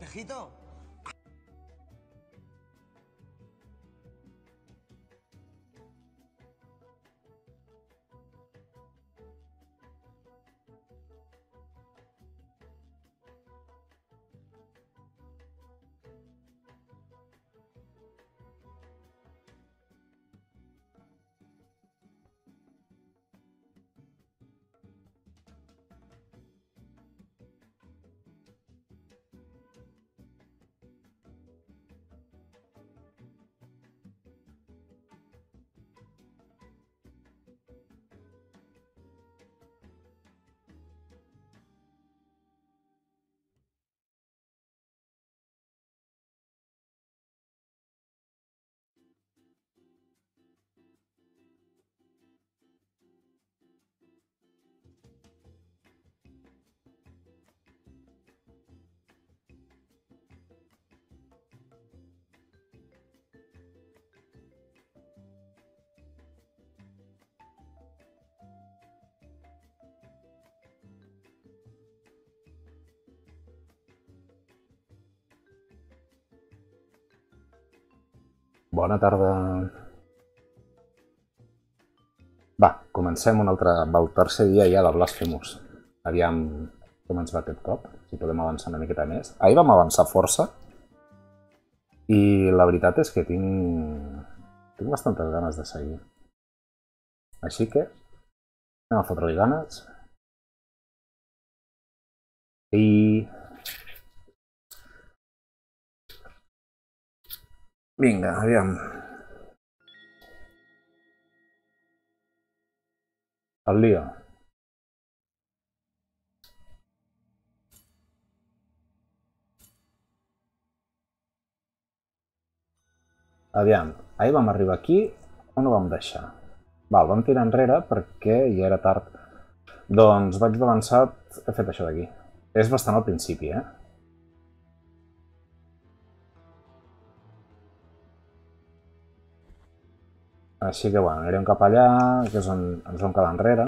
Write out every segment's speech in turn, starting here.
Tejito. Bona tarda. Va, comencem amb el tercer dia ja de Blasphemous. Aviam com ens va aquest cop, si podem avançar una miqueta més. Ahir vam avançar força i la veritat és que tinc bastantes ganes de seguir. Així que anem a fotre-li ganes. I... vinga, aviam. El lío. Aviam, ahir vam arribar aquí, on ho vam deixar? Val, vam tirar enrere perquè ja era tard. Doncs vaig d'avançat, he fet això d'aquí. És bastant al principi, eh? Així que, bueno, anirem cap allà, que és on ens vam quedar enrere.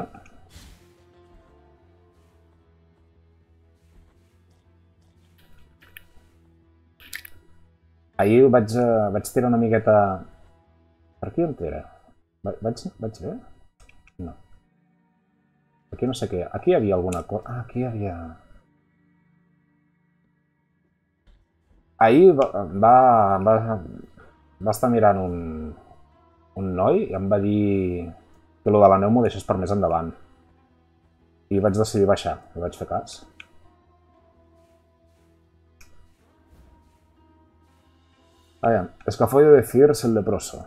Ahir vaig tirar una miqueta... Per aquí on era? Vaig bé? No. Aquí no sé què. Aquí hi havia alguna cosa... Ah, aquí hi havia... Ahir va estar mirant un noi i em va dir que lo de la neu m'ho deixés per més endavant. I vaig decidir baixar, i vaig fer cas. Escafollo de Fear es el leproso.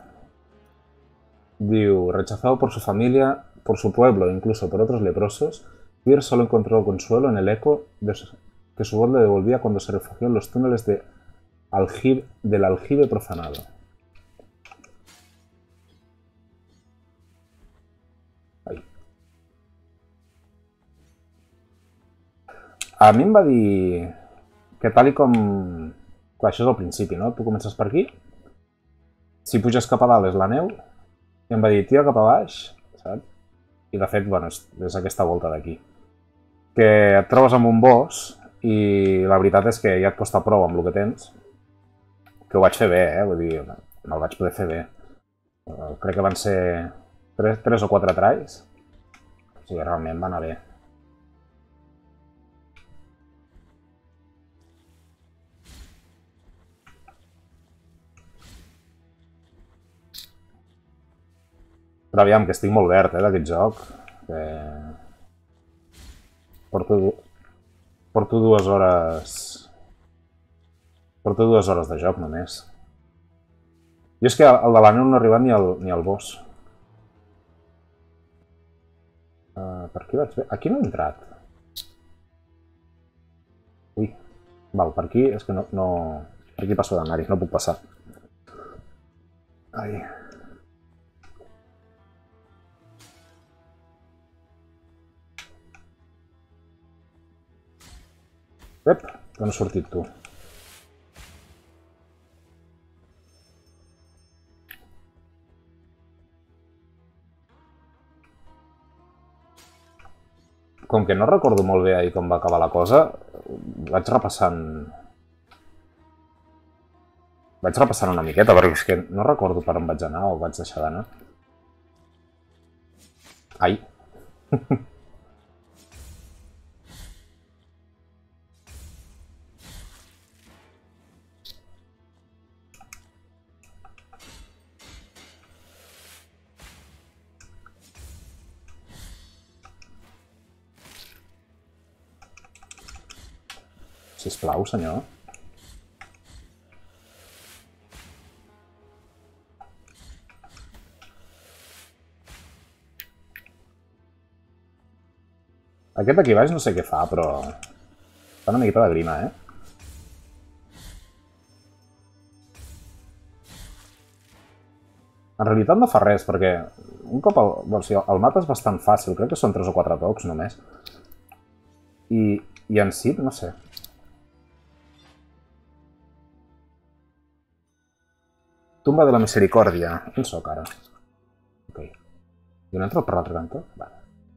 Diu, rechazado por su familia, por su pueblo e incluso por otros leprosos, Fear solo encontró consuelo en el eco que su voz le devolvía cuando se refugió en los túneles del aljibe profanado. Ahí. A mi em va dir que tal com... Clar, això és al principi, no? Tu comences per aquí, si puges cap a dalt és la neu, i em va dir, tira cap a baix, saps? I de fet, bueno, és aquesta volta d'aquí. Que et trobes amb un boss i la veritat és que ja et costa prou amb el que tens, que ho vaig fer bé, vull dir, me'l vaig poder fer bé. Crec que van ser 3 o 4 tries, o sigui, realment va anar bé. Però aviam, que estic molt verd, d'aquest joc. Porto 2 hores... Porto 2 hores de joc, només. Jo és que el de la neu no ha arribat ni al boss. Per aquí vaig bé? Aquí no he entrat. Ui. Val, per aquí és que no... Per aquí passo d'anar-hi, no puc passar. Ai... Ep, que no has sortit tu. Com que no recordo molt bé ahir com va acabar la cosa, vaig repassant Vaig repassant una miqueta, perquè és que no recordo per on vaig anar o vaig deixar d'anar. Ai. Sisplau, senyor. Aquest d'aquí baix no sé què fa, però fa una miqueta de grima, eh? En realitat no fa res, perquè un cop el mapa és bastant fàcil, crec que són 3 o 4 tocs només. I en sí, no sé. Tumba de la Misericòrdia. On soc ara? Ok. I on entro per l'altre cantó? Vale.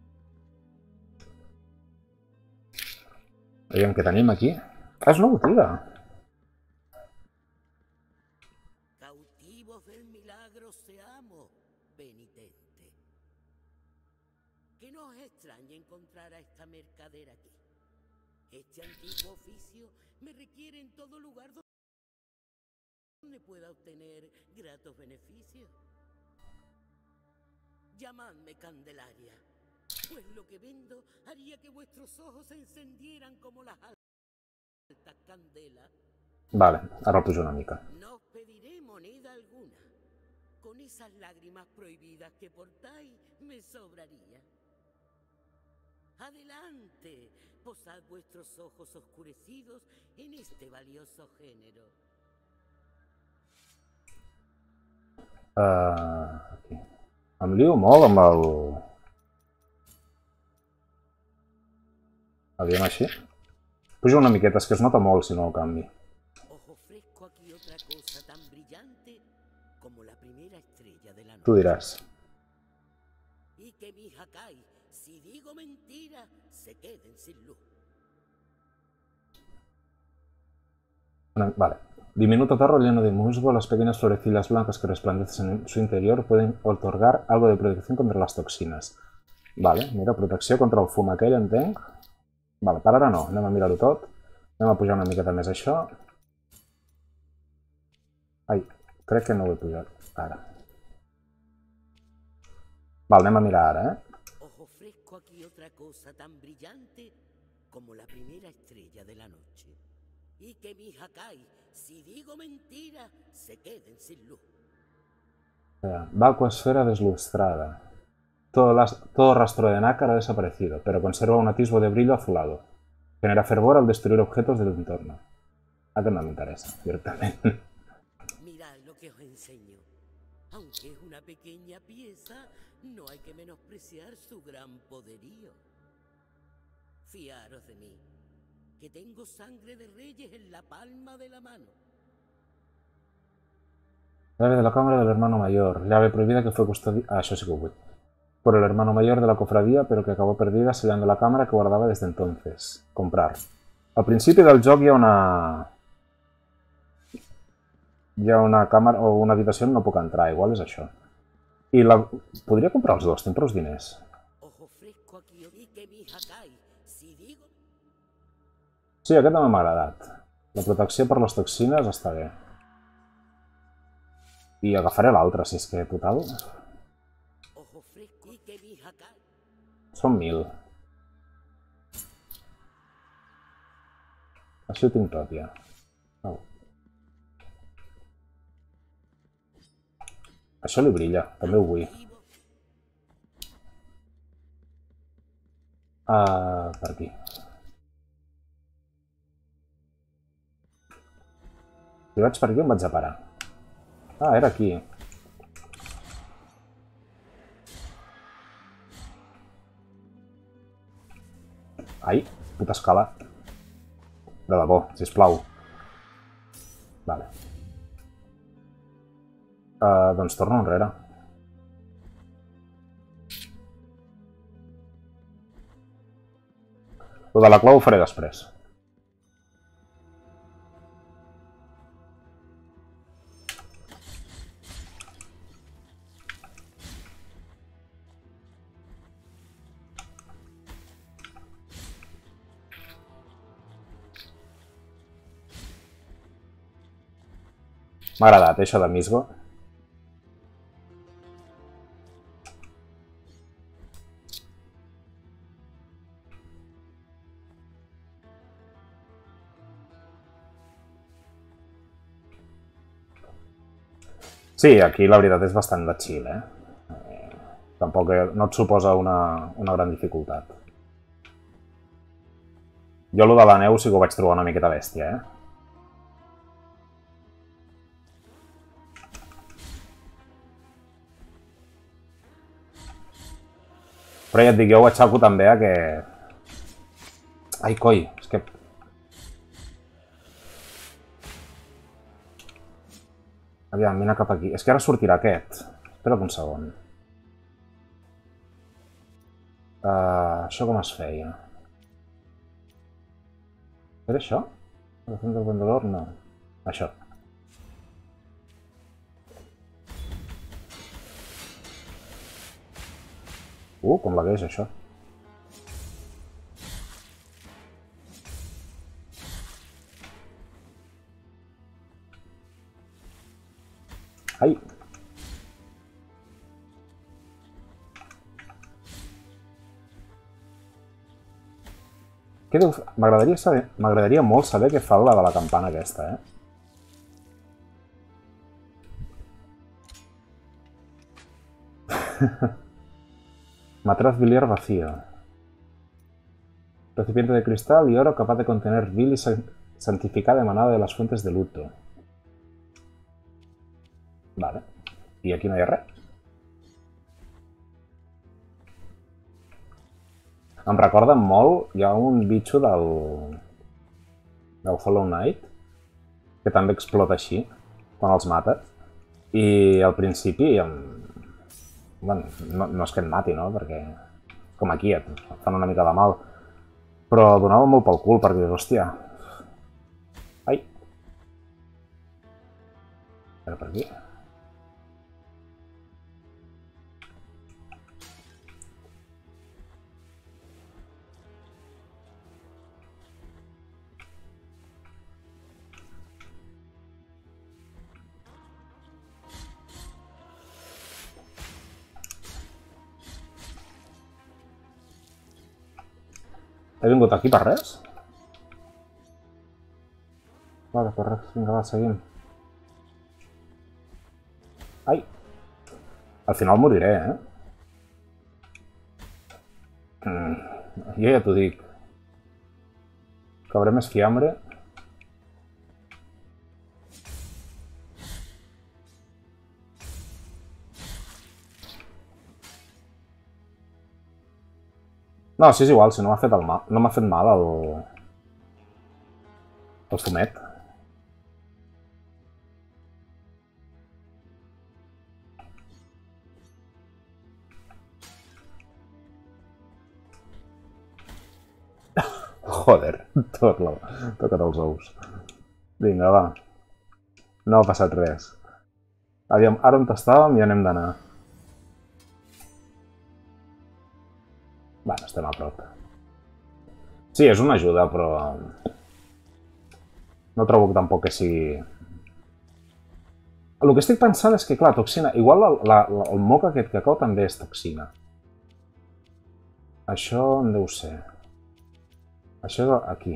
Veiem què tenim aquí. Ah, és una botiga. Cautivos del milagro seamos, penitente. Que no os extrañe encontrar a esta mercader aquí. Este antiguo oficio me requiere en todo lugar donde pueda obtener gratos beneficios. Llamadme Candelaria, pues lo que vendo haría que vuestros ojos se encendieran como las altas candelas. Vale, ara el pujo una mica. No os pediré moneda alguna. Con esas lágrimas prohibidas que portáis, me sobraría. Adelante, posad vuestros ojos oscurecidos en este valioso género. Aquí. Em lio molt amb el... Aviam així. Pujo una miqueta, és que es nota molt si no el canvi. Os ofrezco aquí otra cosa tan brillante como la primera estrella de la noche. Tu diràs. Y que mis Hakai, si digo mentira, se queden sin luz. Vale. Diminuto tarro lleno de musgo, las pequeñas florecillas blancas que resplandecen en su interior pueden otorgar algo de protección contra las toxinas. Vale, mira, protecció contra el fum aquell, entenc. Vale, per ara no, anem a mirar-ho tot. Anem a pujar una miqueta més això. Ai, crec que no ho he pujat ara. Vale, anem a mirar ara, Os ofrezco aquí otra cosa tan brillante como la primera estrella de la noche. Y que mis Hakai, si digo mentira, se queden sin luz. Vacuosfera deslustrada. Todo rastro de nácar ha desaparecido, pero conserva un atisbo de brillo azulado. Genera fervor al destruir objetos del entorno. Aquest no m'interessa, directament. Mirad lo que os enseño. Aunque es una pequeña pieza, no hay que menospreciar su gran poderío. Fiaros de mí, que tengo sangre de reyes en la palma de la mano. Llave de la cámara del hermano mayor. Llave prohibida que fue custodiada... Ah, això sí que ho vull. Por el hermano mayor de la cofradía, pero que acabó perdida sellando la cámara que guardaba desde entonces. Comprar. Al principi del joc hi ha una... Hi ha una càmera o una habitació on no puc entrar, igual és això. I la... Podria comprar els dos, tinc prou diners. Os ofrezco aquí y que mis Hakai, si digo... Sí, aquest també m'ha agradat. La protecció per les toxines està bé. I agafaré l'altre, si és que total... Os ofrezco y que mis Hakai... Són 1000. Així ho tinc tot, ja. Oh. Això li brilla, també ho vull. Per aquí. Si vaig per aquí em vaig a parar. Ah, era aquí. Ai, puta escala. De debò, sisplau. Vale. Doncs torno enrere. Lo de la clau ho faré després. M'ha agradat, això de Misgo. Sí, aquí la veritat és bastant de chill, Tampoc no et suposa una gran dificultat. Jo, lo de la neu, sí que ho vaig trobar una miqueta bèstia, Però ja et dic, jo ho aixeco també a que... Ai, coi, és que... Aviam, vine cap aquí. És que ara sortirà aquest. Espera't un segon. Això com es feia? Era això? El centre del vendedor? No. Això. Com lagueix, això. Ai! M'agradaria molt saber què fa la de la campana aquesta, Matraz biliar vacío. Recipiente de cristal y oro capaz de contener bilis santificada emanada de las fuentes de luto. Vale. I aquí no hi ha res. Em recorda molt, hi ha un bitxo del Hollow Knight que també explota així, quan els mates. I al principi, bueno, no és que et mati, no? Perquè com aquí et fan una mica de mal. Però donava molt pel cul perquè dius, hòstia. Ai. Era per aquí. He vingut aquí per res? Vale, per res. Vinga, va, seguim. Ai! Al final moriré, Jo ja t'ho dic. Cabré més fiambre. No, sí, és igual, si no m'ha fet mal, no m'ha fet mal el fumet. Joder, toca't els ous. Vinga, va. No ha passat res. Aviam, ara on estàvem i anem d'anar. Bueno, estem a prop. Sí, és una ajuda, però... No trobo que tampoc que sigui... El que estic pensant és que, clar, toxina... Igual el moc aquest que cau també és toxina. Això en deu ser. Això és aquí.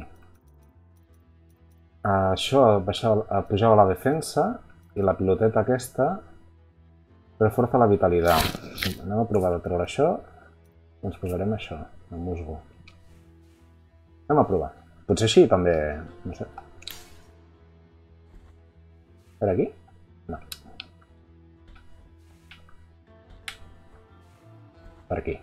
Això pujava la defensa i la piloteta aquesta reforça la vitalitat. Anem a provar de treure això. Ens posarem això, el musgo. Anem a provar. Potser així també... no sé. Per aquí? No. Per aquí.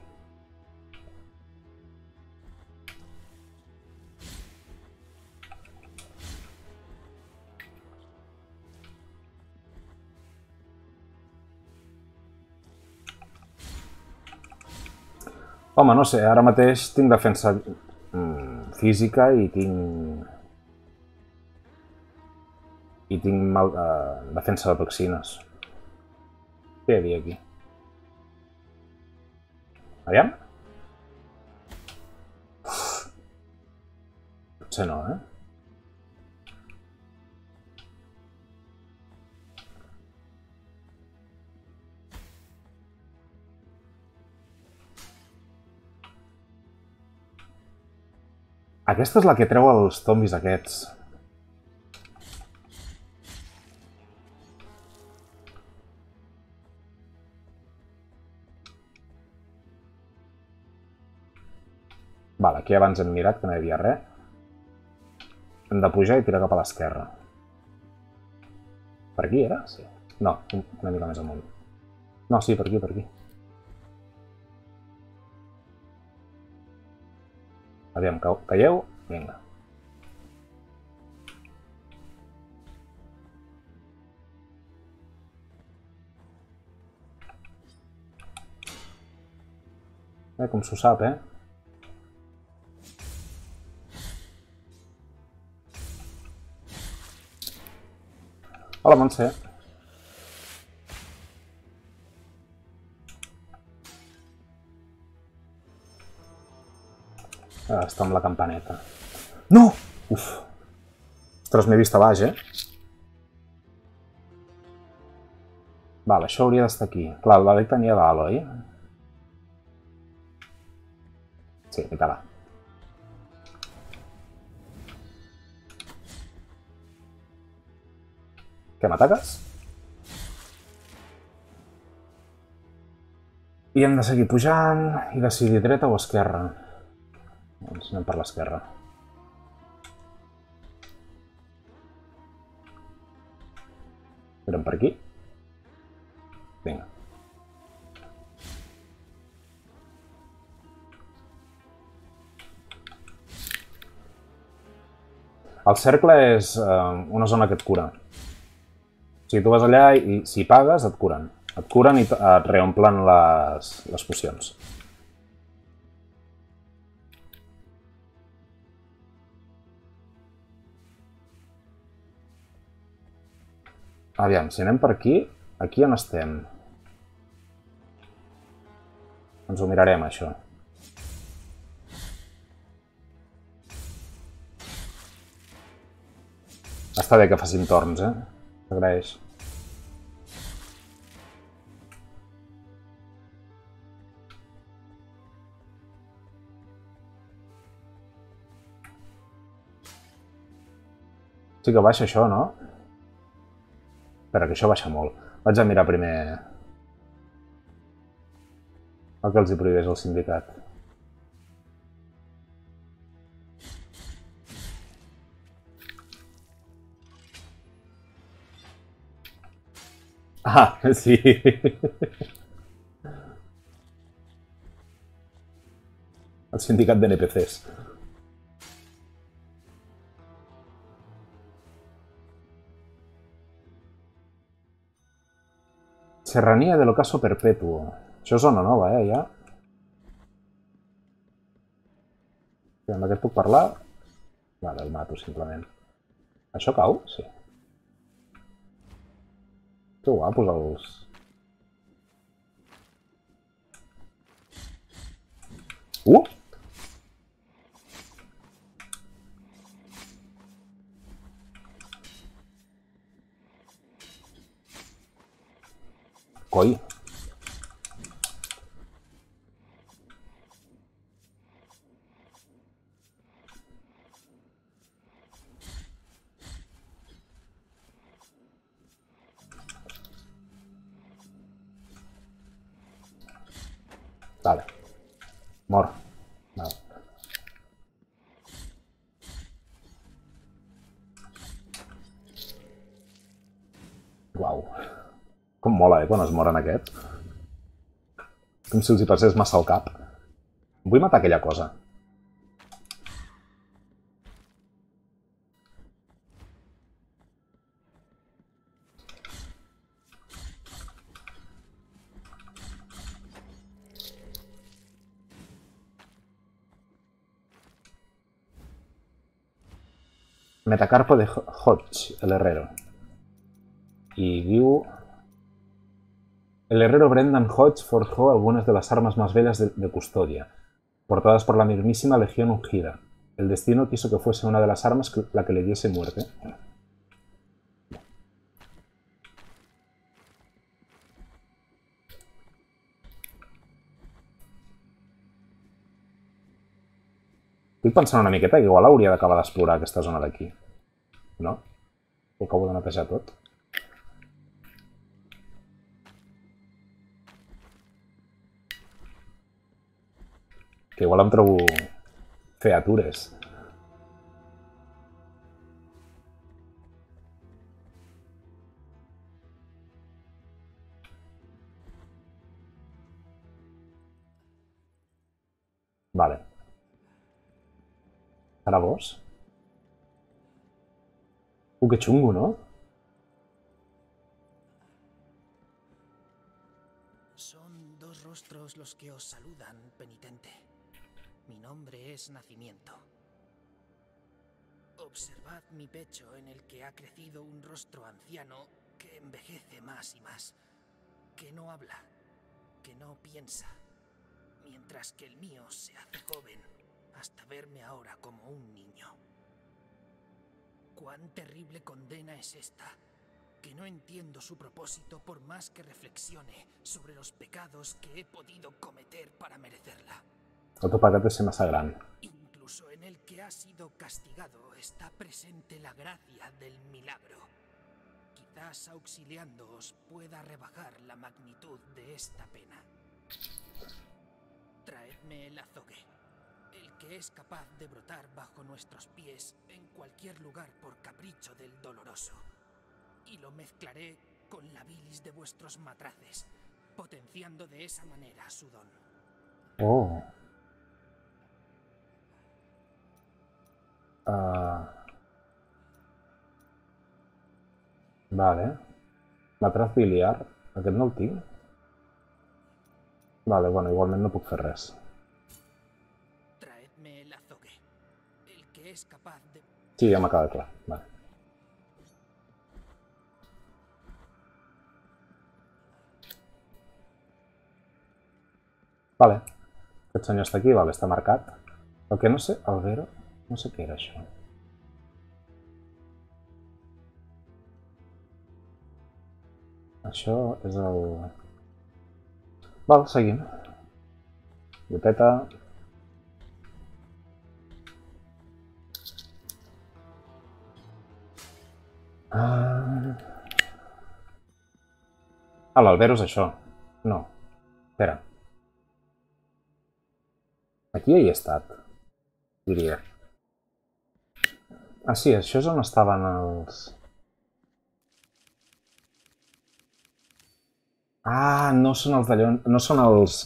Home, no sé, ara mateix tinc defensa física i tinc... defensa de toxines. Què hi havia aquí? Aviam? Potser no, Aquesta és la que treu els zombis aquests. Vale, aquí abans hem mirat que no hi havia res. Hem de pujar i tirar cap a l'esquerra. Per aquí era? Sí. No, una mica més amunt. No, sí, per aquí, per aquí. Aviam, calleu? Vinga. Com s'ho sap, eh? Hola, Montse. Està amb la campaneta. No! Uf! Ostres, m'he vist a baix, eh? Vale, això hauria d'estar aquí. Clar, el David tenia dalt, oi? Sí, mira-la. Què, m'ataques? I hem de seguir pujant i decidir dreta o esquerra. Doncs anem per l'esquerra. Mirem per aquí. Vinga. El cercle és una zona que et cura. O sigui, tu vas allà i si pagues et curen. Et curen i et reomplen les pocions. Aviam, si anem per aquí, aquí on estem? Ens ho mirarem, això. Està bé que facin torns, eh? S'agraeix. Sí que baixa això, no? Espera, que això baixa molt. Vaig a mirar primer el que els hi prohibeix el sindicat. Ah, sí. El sindicat d'NPCs. Serranía del Ocaso Perpetuo. Això és zona nova, ja. Amb aquest puc parlar? Vale, el mato, simplement. Això cau? Sí. Que guapos els... Coi. Vale. Mor. Vale. Uau. Com mola, quan es moren aquests. Com si els hi passés massa al cap. Vull matar aquella cosa. Metacarpo de Hodge, el herrero. Y diu... El herrero Brendan Hodge forjó algunas de las armas más bellas de Custodia, portadas por la mismísima Legión Ungida. El destino quiso que fuese una de las armas la que le diese muerte. Estic pensant una miqueta que igual hauria d'acabar d'explorar aquesta zona d'aquí. No? Ho acabo de netejar tot. Que igual em trobo features. Vale. ¿Para vos? Qué chungo, ¿no? Son dos rostros los que os saludan, penitente. Mi nombre es Nacimiento. Observad mi pecho en el que ha crecido un rostro anciano que envejece más y más, que no habla, que no piensa, mientras que el mío se hace joven hasta verme ahora como un niño. Cuán terrible condena es esta, que no entiendo su propósito por más que reflexione sobre los pecados que he podido cometer para merecerla. Otro paquete se masa gran. Incluso en el que ha sido castigado está presente la gracia del milagro. Quizás auxiliándoos pueda rebajar la magnitud de esta pena. Traedme el azogue, el que es capaz de brotar bajo nuestros pies en cualquier lugar por capricho del doloroso. Y lo mezclaré con la bilis de vuestros matraces, potenciando de esa manera su don. Oh. Vale. Matraz biliar. Aquest no el tinc? Vale, bueno, igualment no puc fer res. Traedme el azogue, el que es capaz de... Sí, ja m'ha quedat clar. Vale. Vale. Aquest senyor està aquí, vale, està marcat. El que no sé, el Vero, no sé què era això. Això és el... Val, seguim. Boteta. L'Albero és això. No. Espera. Aquí hi he estat, diria. Ah, sí, això és on estaven els... Ah, no són els d'allò... No són els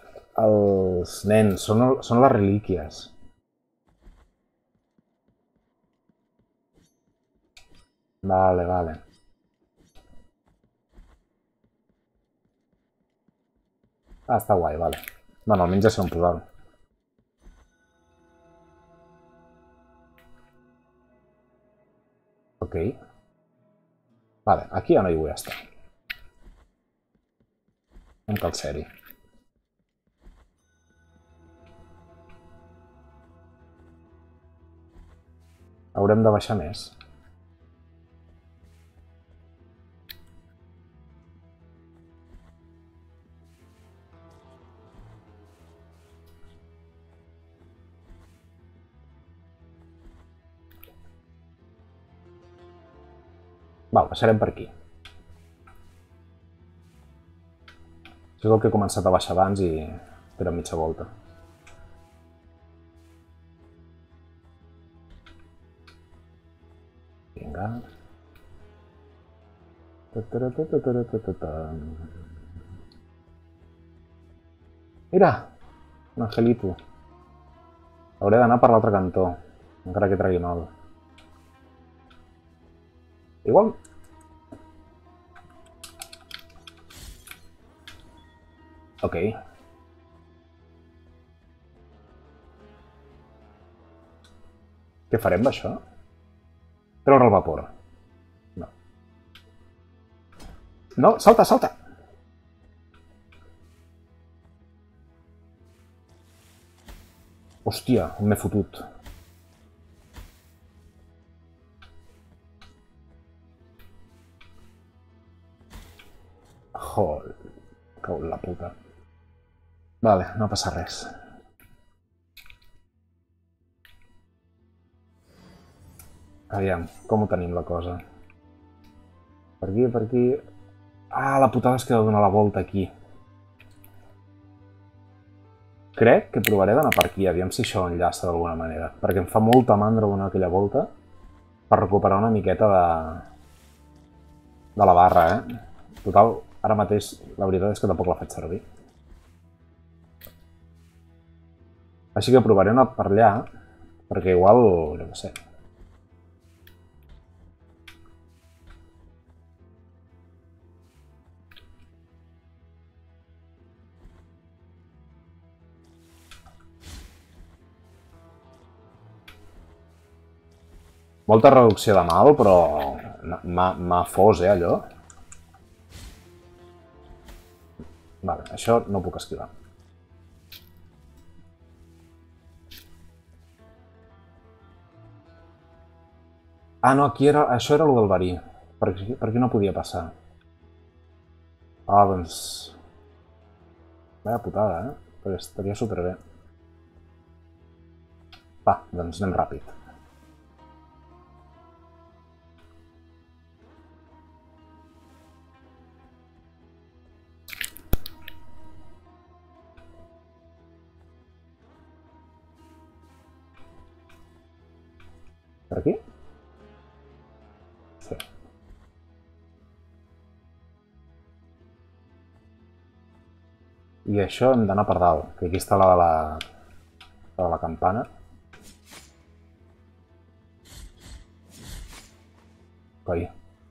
nens, són les relíquies. Vale, vale. Ah, està guai, vale. Bueno, almenys ja sé on posar-ho. Ok. Vale, aquí ja no hi vull estar. Em cal ser-hi. Haurem de baixar més. Val, baixarem per aquí. Això és el que he començat a baixar abans i era mitja volta. Vinga. Mira! Un angelito. Hauré d'anar per l'altre cantó, encara que tregui mal. Igual... Ok. Què farem d'això? Treure el vapor. No. No, salta, salta! Hòstia, m'he fotut. Jol, cau la puta. Vale, no passa res. Aviam, com ho tenim la cosa? Per aquí, per aquí... Ah, la putada és que he de donar la volta aquí. Crec que provaré d'anar per aquí, aviam si això enllaça d'alguna manera. Perquè em fa molta mandra donar aquella volta per recuperar una miqueta de la barra, eh? Total, ara mateix la veritat és que tampoc la faig servir. Així que provaré anar per allà, perquè igual, jo què sé. Molta reducció de mal, però m'ha fos, allò. Vale, això no puc esquivar. Ah, no, aquí era... Això era el del verí. Per aquí no podia passar. Ah, doncs... Vaya putada, eh? Perquè estaria superbé. Va, doncs anem ràpid. Per aquí? Sí. I això hem d'anar per dalt, que aquí està la de la campana. Coi.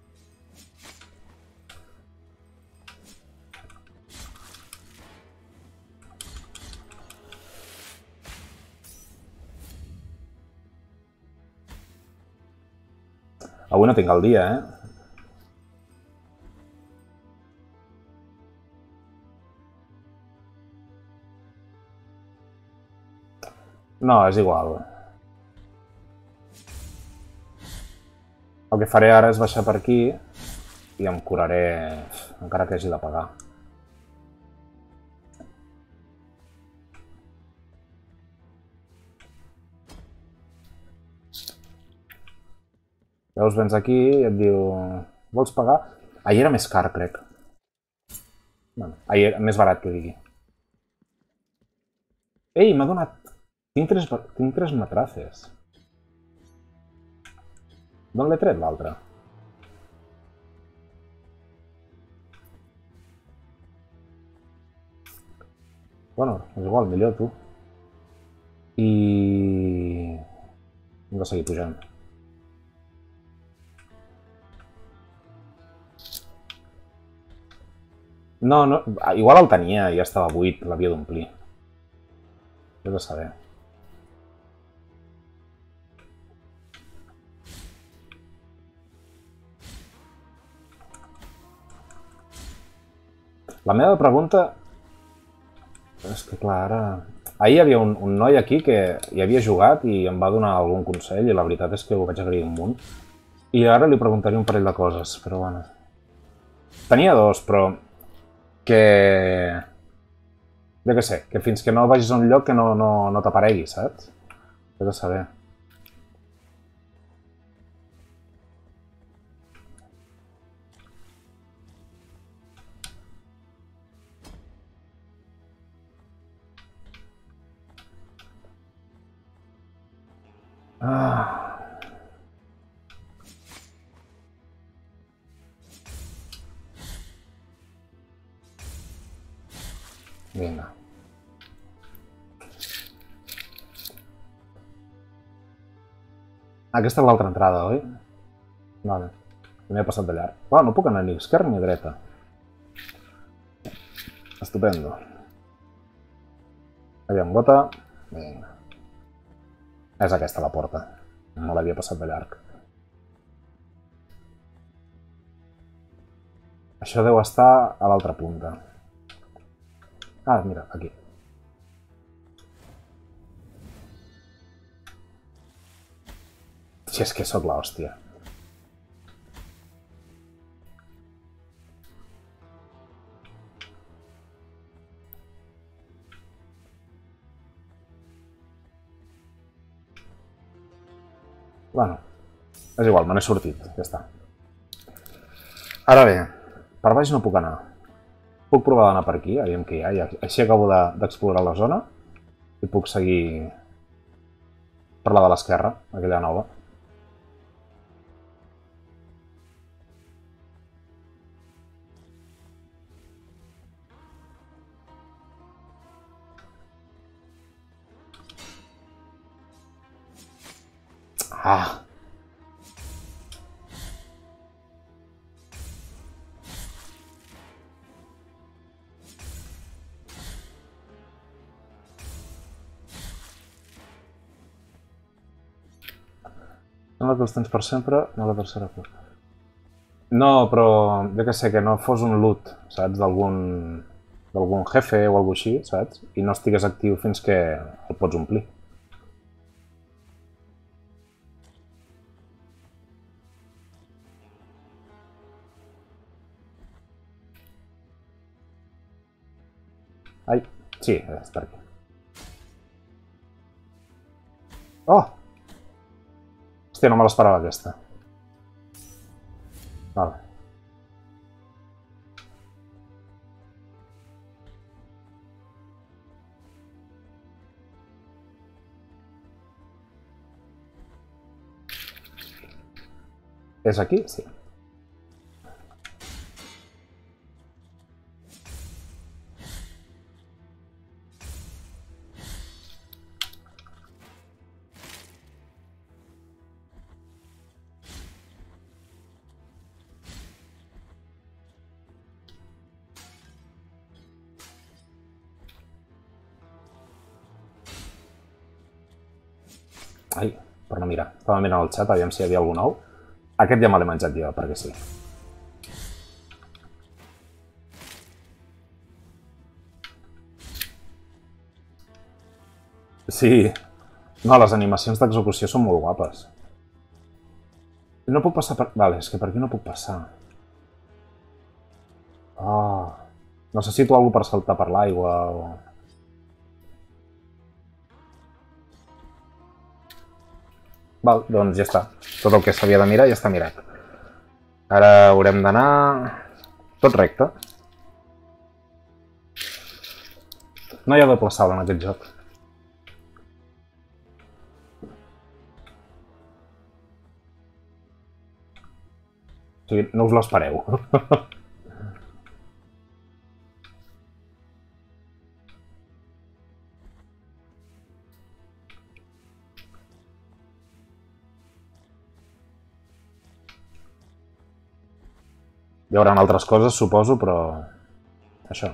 Avui no tinc el dia, eh? No, és igual. El que faré ara és baixar per aquí i em curaré encara que hagi de pagar. Llavors vens aquí i et diu... Vols pagar? Ahir era més car, crec. Bueno, ahir era més barat que digui. Ei, m'ha donat... Tinc tres matraces. D'on l'he tret l'altre? Bueno, és igual, millor tu. I... Hem de seguir pujant. No, igual el tenia i ja estava buit, l'havia d'omplir. He de saber. La meva pregunta... És que clar, ara... Ahir hi havia un noi aquí que hi havia jugat i em va donar algun consell i la veritat és que ho vaig agrair un munt. I ara li preguntaria un parell de coses, però bueno... Tenia dos, però... Que... Jo què sé, que fins que no vagis a un lloc que no t'aparegui, saps? He de saber. Ah... Vinga. Aquesta és l'altra entrada, oi? Vale. M'he passat de llarg. No puc anar ni a esquerra ni a dreta. Estupendo. Aviam, gota. Vinga. És aquesta la porta. No l'havia passat de llarg. Això deu estar a l'altra punta. Ah, mira, aquí. Si és que sóc l'hòstia. Bueno, És igual, me n'he sortit, ja està. Ara bé, per baix no puc anar. Puc provar d'anar per aquí, aviam què hi ha. Així acabo d'explorar la zona i puc seguir per la de l'esquerra, aquella nova. Ah! Sembla que els tens per sempre, no la tercera cosa. No, però jo que sé, que no fos un loot, saps? D'algun jefe o alguna així, saps? I no estigués actiu fins que el pots omplir. Ai, sí, és per aquí. Oh! Hòstia, no me l'esperava aquesta. Vale. És aquí? Sí. Ai, per no mirar. Estava mirant el xat, aviam si hi havia algú nou. Aquest ja me l'he menjat jo, perquè sí. Sí. No, les animacions d'execució són molt guapes. No puc passar per... Vale, és que per aquí no puc passar. Oh. Necessito alguna per saltar per l'aigua o... Val, doncs ja està. Tot el que s'havia de mirar ja està mirat. Ara haurem d'anar... tot recte. No hi ha doble salt en aquest joc. O sigui, no us l'espereu. Hi haurà altres coses, suposo, però... això.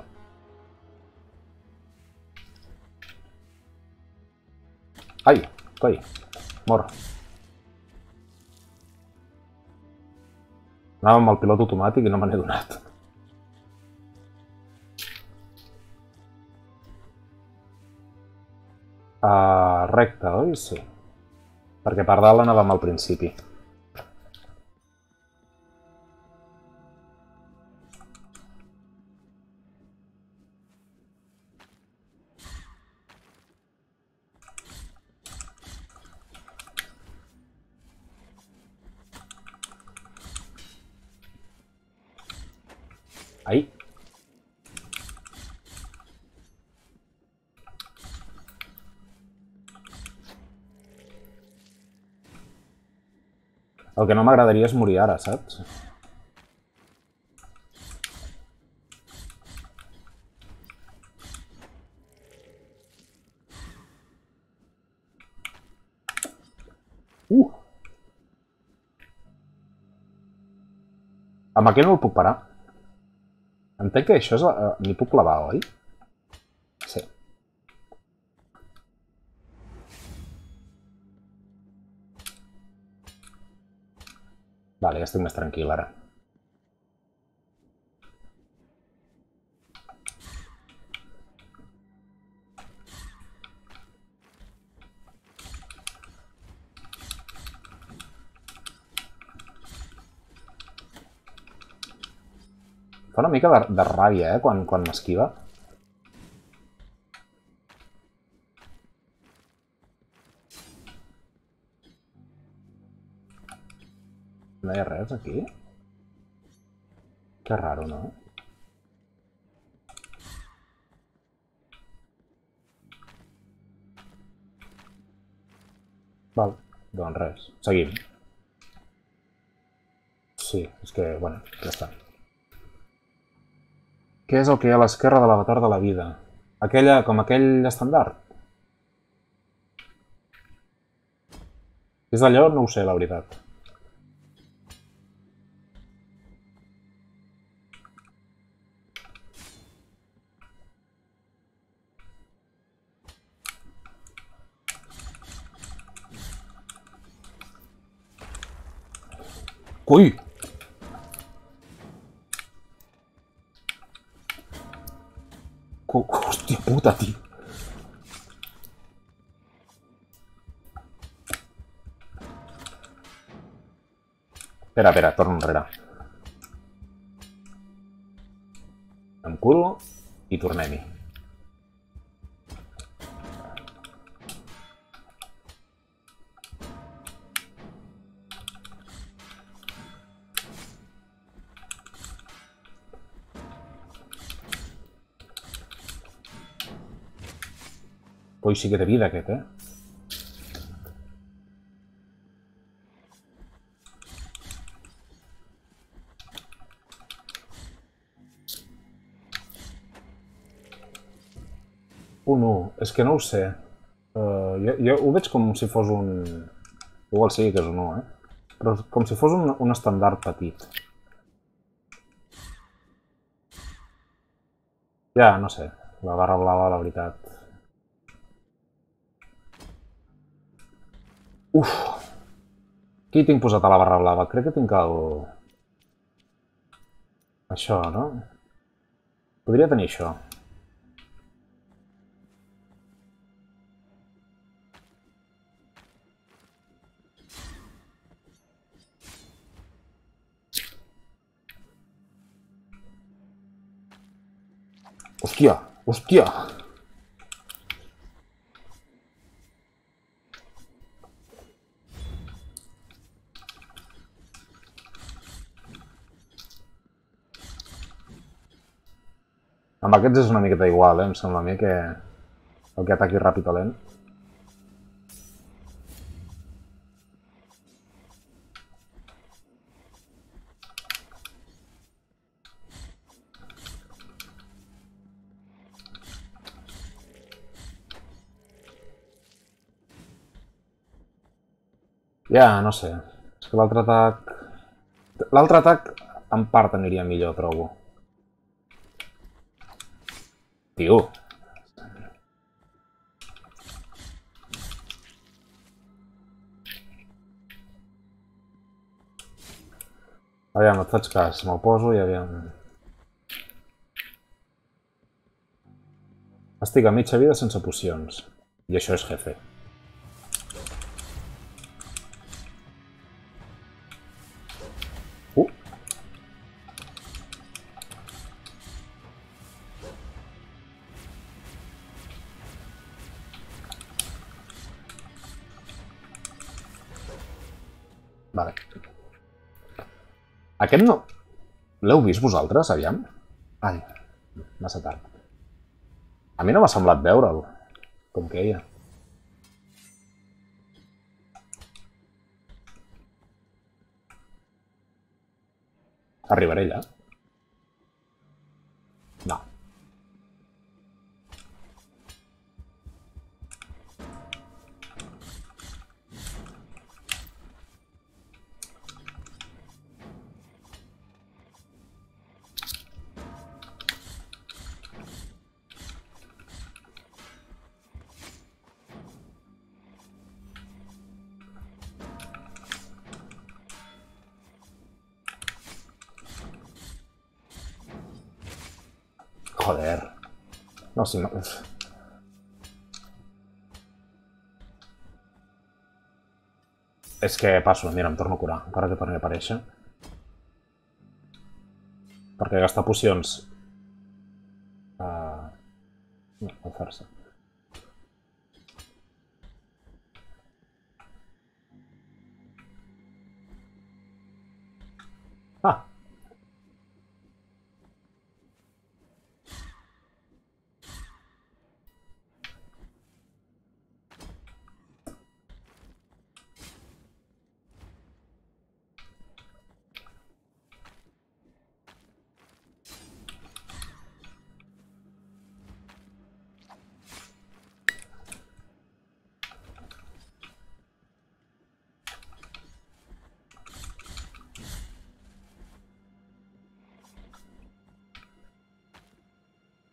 Ai, coi, mor. Anava amb el pilot automàtic i no me n'he donat. Recte, oi? Sí. Perquè per dalt anàvem al principi. Ai. El que no m'agradaria és morir ara, saps? Amb aquest no el puc parar. Entenc que això és... m'hi puc clavar, oi? Sí. Vale, ja estic més tranquil ara. Fa una mica de ràbia, quan m'esquiva. No hi ha res aquí? Que raro, no? Val, doncs res. Seguim. Sí, és que, bueno, ja està. Què és el que hi ha a l'esquerra de l'avatar de la vida? Aquella, com aquell estendard? És d'allò? No ho sé, la veritat. Ui! Hòstia puta, tio. Espera, torno enrere. Em curo i tornem-hi. Ui, sí que té vida aquest, eh? Un 1. És que no ho sé. Jo ho veig com si fos un... Igual sí que és un 1, eh? Però com si fos un estendard petit. Ja, no sé. La barra blava, la veritat. Uf! Qui tinc posat a la barra blava? Crec que tinc el... Això, no? Podria tenir això. Hòstia! Hòstia! Amb aquests és una miqueta igual, eh? Em sembla a mi que el que ataqui ràpid o lent. Ja, no sé. És que l'altre atac... L'altre atac en part aniria millor, trobo. Tio. Aviam, et faig cas. Me'l poso i aviam... Estic a mitja vida sense pocions. I això és jefe. Vale. Aquest no... L'heu vist vosaltres, aviam? Ai, massa tard. A mi no m'ha semblat veure'l, com queia. Arribaré allà? No. Joder. No, si no... És que passo, mira, em torno a curar, encara que torni a aparèixer. Perquè gastar pocions... No, no fer-se.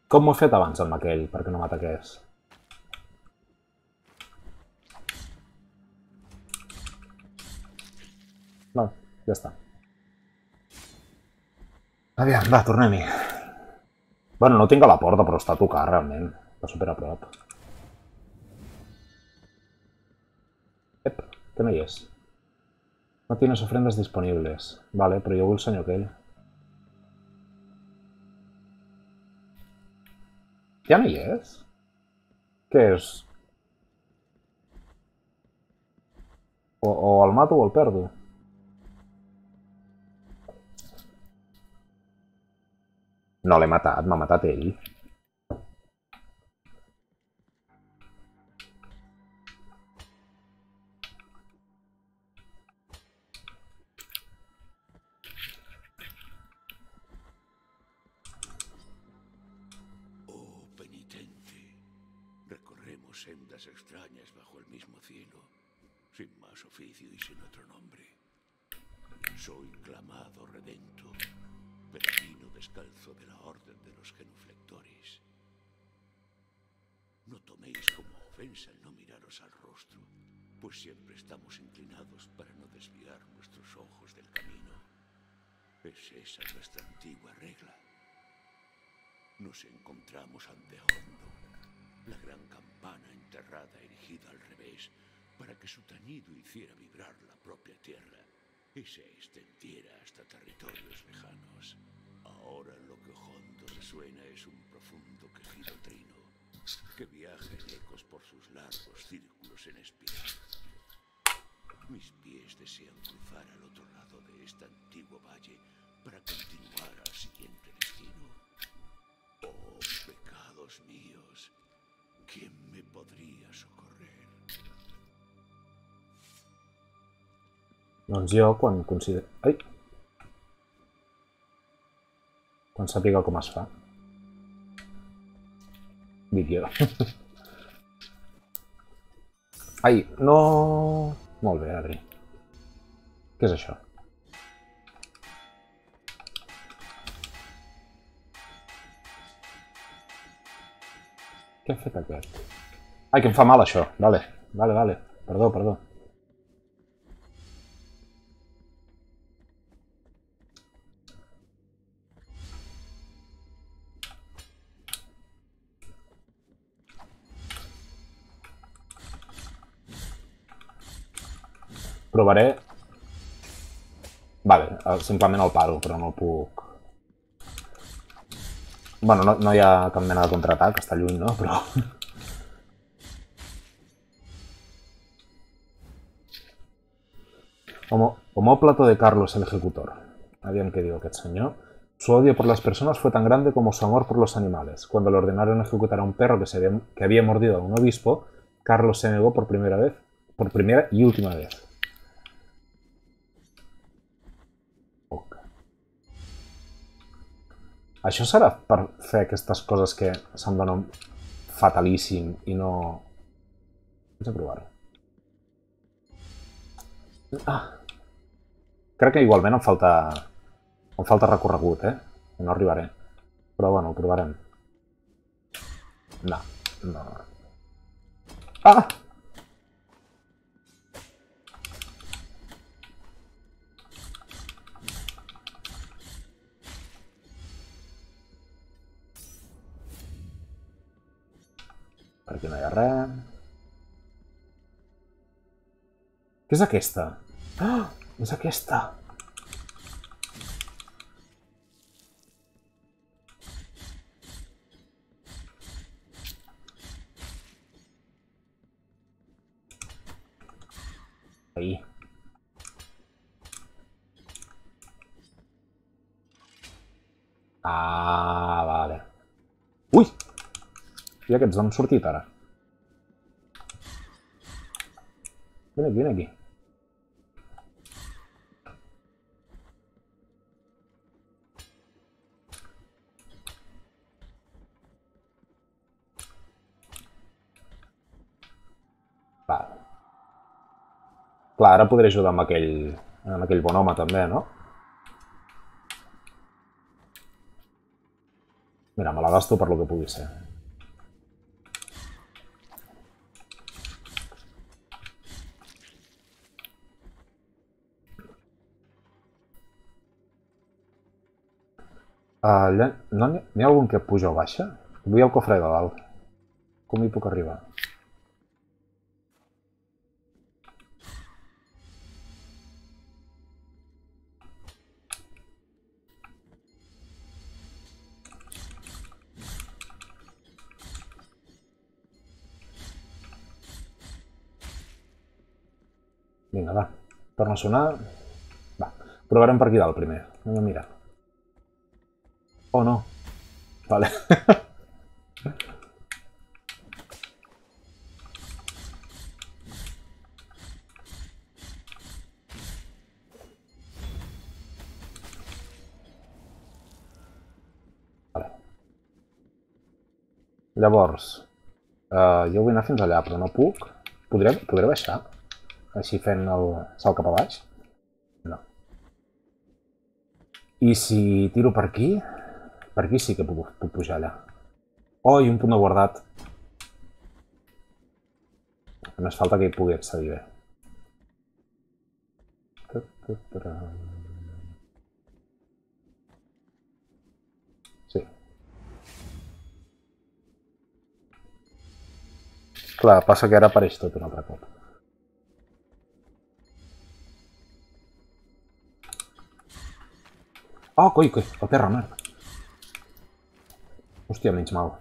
Com m'ho he fet abans amb aquell, perquè no m'ataqués? No, ja està. Aviam, va, tornem-hi. Bueno, no tinc a la porta, però està a tocar, realment. Està super a prop. Ep, que no hi és. No tienes ofrendas disponibles. Vale, però jo vull el senyor aquell. Ja no hi és? Què és? O el mato o el perdo. No l'he matat, m'ha matat ell. Oh, penitente, recorremos sendas extrañas bajo el mismo cielo, sin más oficio y sin otro nombre. Soy clamado redento, peregrino descalzo de la orden de los genuflectores. No toméis como ofensa el no miraros al rostro, pues siempre estamos inclinados para no desviar nuestros ojos del camino. Es esa nuestra antigua regla. Nos encontramos ante Hondo, la gran campana enterrada erigida al revés, para que su tañido hiciera vibrar la propia tierra y se extendiera hasta territorios lejanos. Ahora lo que Hondo resuena es un profundo quejido trino, que viaja en ecos por sus largos círculos en espiral. Mis pies desean cruzar al otro lado de este antiguo valle para continuar al siguiente destino. Oh, pecados míos, ¿quién me podría socorrer? Doncs jo, quan considero... Ai! Quan sàpiga com es fa. Dic jo. Ai, no... Molt bé, Adri. Què és això? Què ha fet aquest? Ai, que em fa mal això. Vale, vale, vale. Perdó, perdó. Provaré... Vale, simplement el paro, però no el puc... Bueno, no hi ha cap mena de contraatac, està lluny, no? Però... Homóplato de Carlos el Ejecutor. Aviam què diu aquest senyor. Su odio por las personas fue tan grande como su amor por los animales. Cuando le ordenaron ejecutar a un perro que había mordido a un obispo, Carlos se negó por primera y última vez. Això serà per fer aquestes coses que se'm donen fatalíssim i no... Vaig a provar-ho. Ah! Crec que igualment em falta recorregut, I no arribaré. Però bueno, ho provarem. No, no. Ah! Per aquí no hi ha res. Què és aquesta? Ah! És aquesta! Ahí. Ah, vale. Ui! I aquests d'on han sortit ara? Vine aquí, vine aquí. Vale. Clar, ara podré ajudar amb aquell bon home també, no? Mira, me la gasto per lo que pugui ser. Allà, n'hi ha algun que puja o baixa? Vull el cofre de dalt. Com hi puc arribar? Vinga, va. Torna a sonar. Va. Provarem per aquí dalt primer. Anem a mirar. Oh, no. Vale. Vale. Llavors, jo vull anar fins allà, però no puc. Podré baixar? Així fent el salt cap a baix? No. I si tiro per aquí sí que puc pujar allà. Oh, i un punt de guardat. Només falta que hi pugui accedir bé. Sí. Clar, passa que ara apareix tot un altre cop. Oh, coi, el terra, merda. Hòstia, menys mal.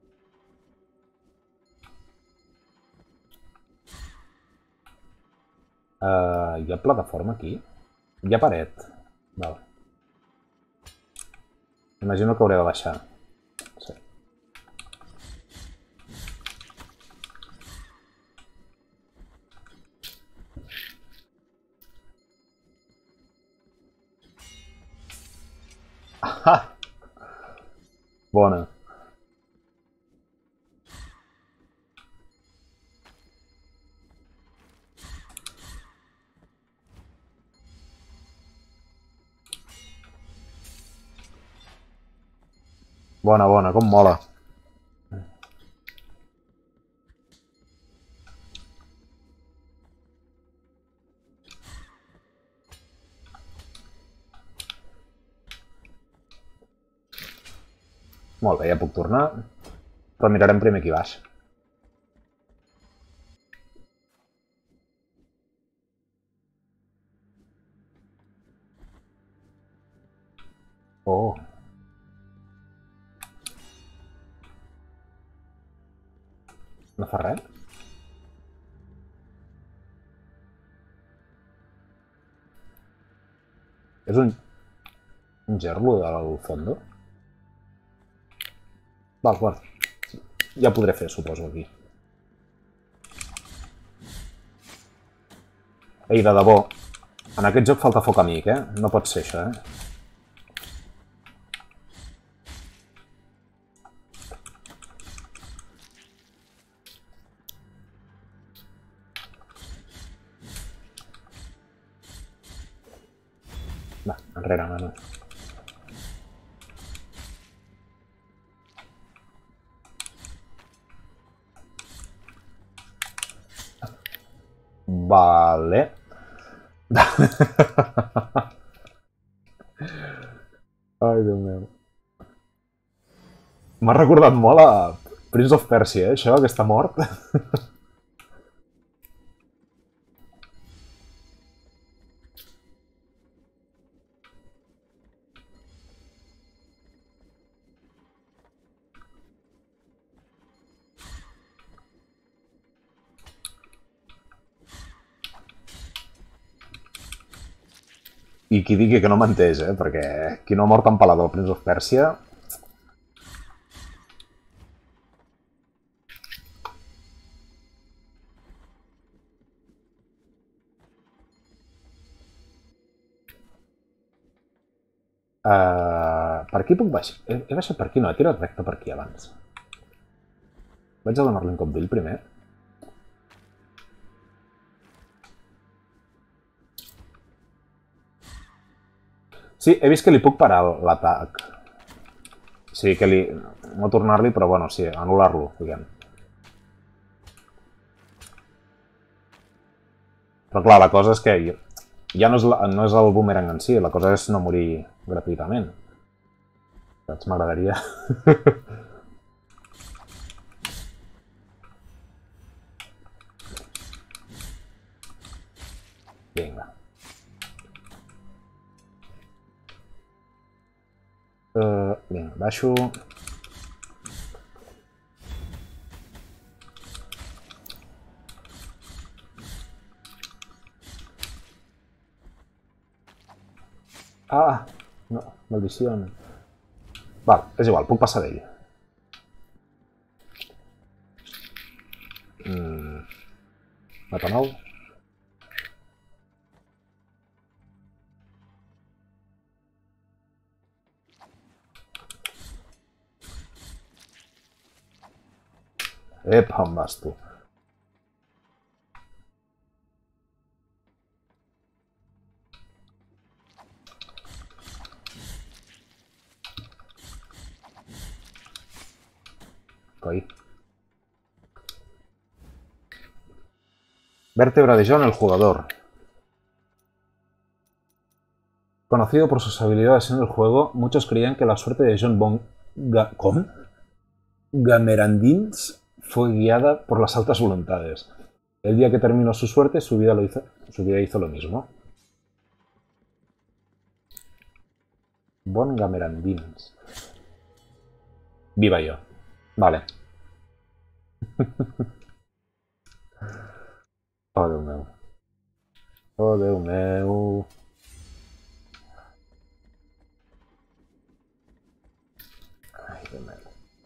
Hi ha plataforma aquí? Hi ha paret. Val. Imagino que hauré de baixar. Sí. Ah! Bona. Bona, bona, com mola. Molt bé, ja puc tornar. Però mirarem primer aquí baix. Oh. No fa res? És un gerlo del fondo? Val, guarda. Ja podré fer, suposo, aquí. Ei, de debò. En aquest joc falta foc amic, eh? No pot ser això, eh? Va, enrere, nano. Vale. Ai, Déu meu. M'ha recordat molt a Prince of Persia, això, que està mort. I qui digui que no m'ha entès, perquè qui no ha mort empalat al Prince of Persia... Per aquí puc baixar? He baixat per aquí? No, he tirat recte per aquí abans. Vaig a donar-li un cop d'ull primer. Sí, he vist que li puc parar l'atac. Sí, que li... no tornar-li, però bueno, sí, anul·lar-lo, diguem. Però clar, la cosa és que ja no és el boomerang en si, la cosa és no morir gratuïtament. Saps? M'agradaria... Vinga. Vinga, baixo... Ah, no, maldició. Val, és igual, puc passar d'ell. Mapa nou. Epa, on vas tu? Coi. Vértebra de John el jugador. Conocido por sus habilidades en el juego, muchos creían que la suerte de John ¿Cómo? Gamerandins fue guiada por las altas voluntades. El día que terminó su suerte, su vida hizo lo mismo. Bon Gamerandins. Viva yo. Vale. Oh, Déu meu. Oh, Déu meu. Ai, Déu meu.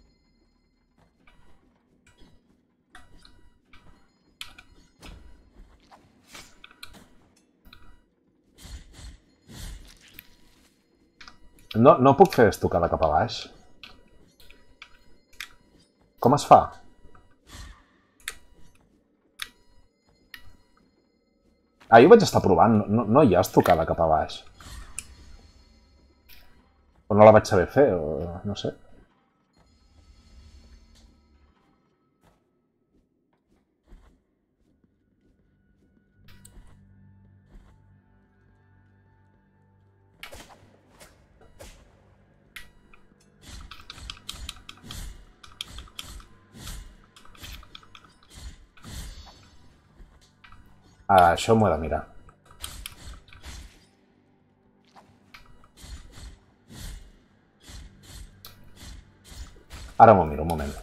No puc fer estocada cap a baix? Com es fa? Ah, jo vaig estar provant. No hi ha estocada cap a baix. O no la vaig saber fer, o no sé. Ah, això m'ho he de mirar. Ara m'ho miro, un moment.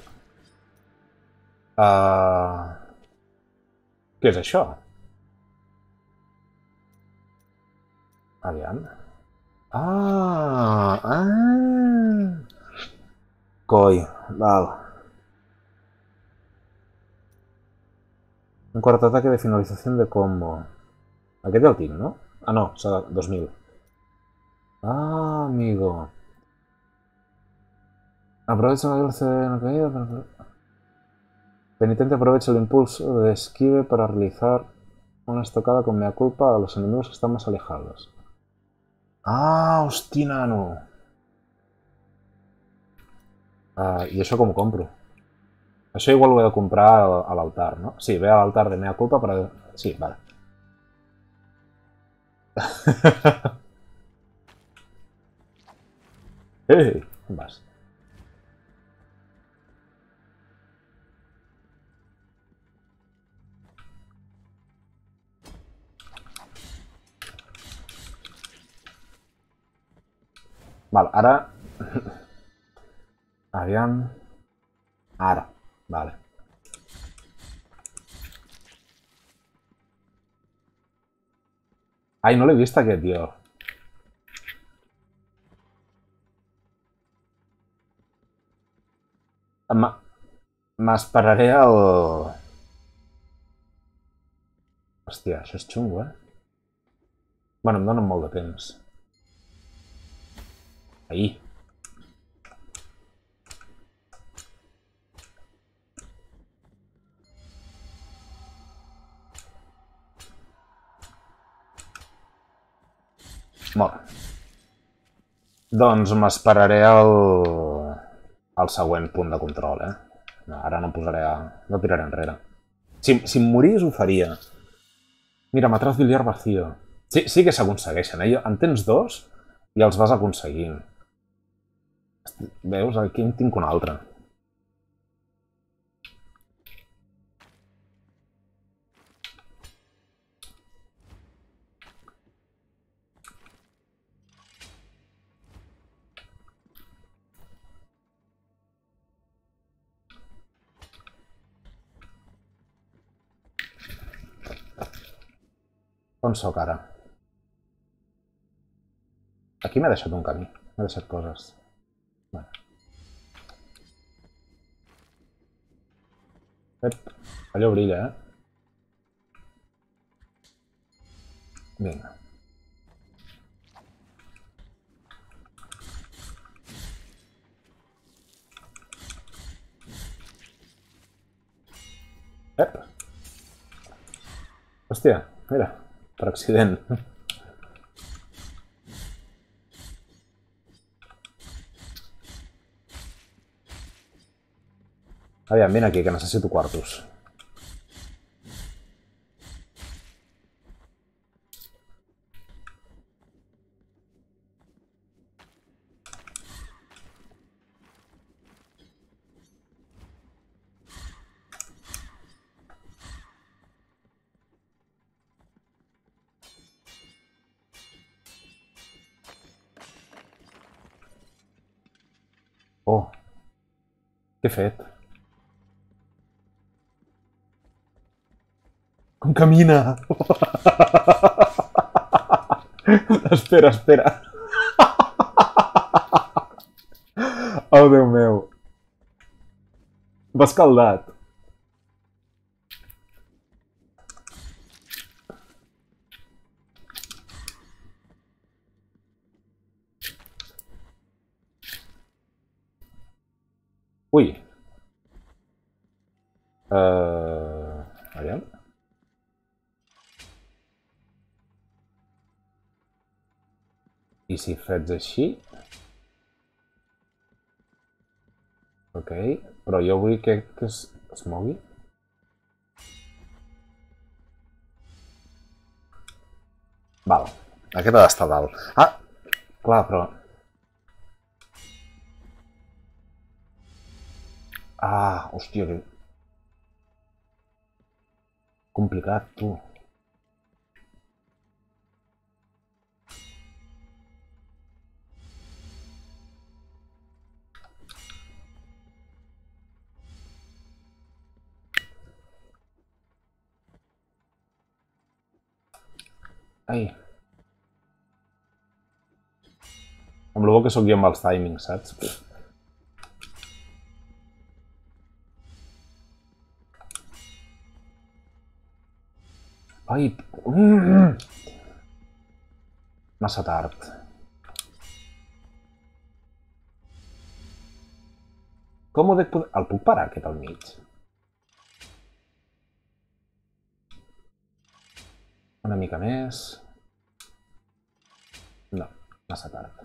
Què és això? Aviam. Coi, val. Un cuarto ataque de finalización de combo. Aquest ja el tinc, no? Ah, no, 2000. Ah, amigo. Aprovecha la velocidad de la caída para... Penitente aprovecha el impulso de esquive para realizar una estocada con mea culpa a los enemigos que están más alejados. Ah, hosti, nano. I això com ho compro? Això igual ho he de comprar a l'altar, no? Sí, ve a l'altar de mea culpa per... Sí, vale. Ei, on vas? Val, ara... Aviam... Ara, vale. Ai, no l'he vist aquest, tio. M'esperaré al... Hòstia, això és xungo, eh? Bueno, em donen molt de temps. Ahí. Molt bé. Doncs m'esperaré al... el següent punt de control, No, ara no posaré no tiraré enrere. Si em morís ho faria. Mira, matràs biliar vacío. Sí que s'aconsegueixen, En tens 2 i els vas aconseguint. Veus? Aquí en tinc un altre. On sóc ara? Aquí m'ha deixat un camí. M'ha deixat coses. Allò brilla, Vinga. Hòstia, mira, per accident. Aviam, vine aquí, que necessito quartos. Oh, què he fet? Com camina? Espera. Oh, Déu meu. M'ha escaldat. Ui. Aviam. I si fets així... Ok, però jo vull que es mogui. Val, aquest ha d'estar dalt. Ah, clar, però... Ah, hòstia, que... complicat, tu. Ai. Amb el bo que sóc jo amb els timings, saps? Ai. Massa tard. Com ho de poder... El puc parar, aquest al mig? Una mica més... No, massa tard.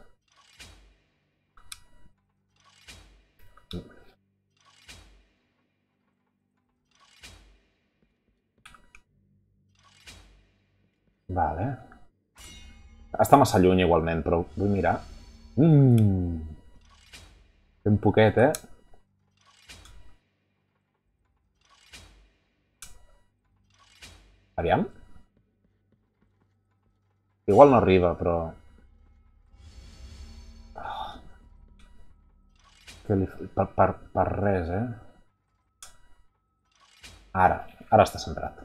Vale. Està massa lluny igualment, però vull mirar. Ben poquet, Aviam. Igual no arriba, però... Per res, Ara està centrat.